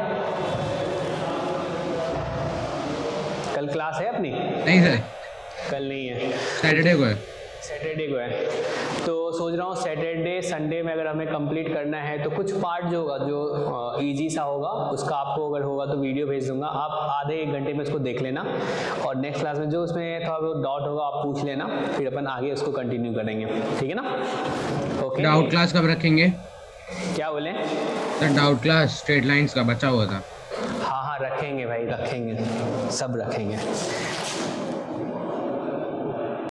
कल क्लास है अपनी? नहीं सर कल नहीं है, सैटरडे को है। सैटरडे को है। तो सोच रहा हूँ सैटरडे संडे में अगर हमें कंप्लीट करना है तो कुछ पार्ट जो होगा जो इजी सा होगा उसका आपको अगर होगा तो वीडियो भेज दूंगा, आप आधे 1 घंटे में उसको देख लेना, और नेक्स्ट क्लास में जो उसमें थोड़ा बहुत डाउट होगा आप पूछ लेना, फिर अपन आगे उसको कंटिन्यू करेंगे, ठीक है ना। ओके डाउट क्लास कब रखेंगे? क्या बोले sir doubt class straight lines का बचा हुआ था। हाँ हाँ रखेंगे भाई, रखेंगे, सब रखेंगे।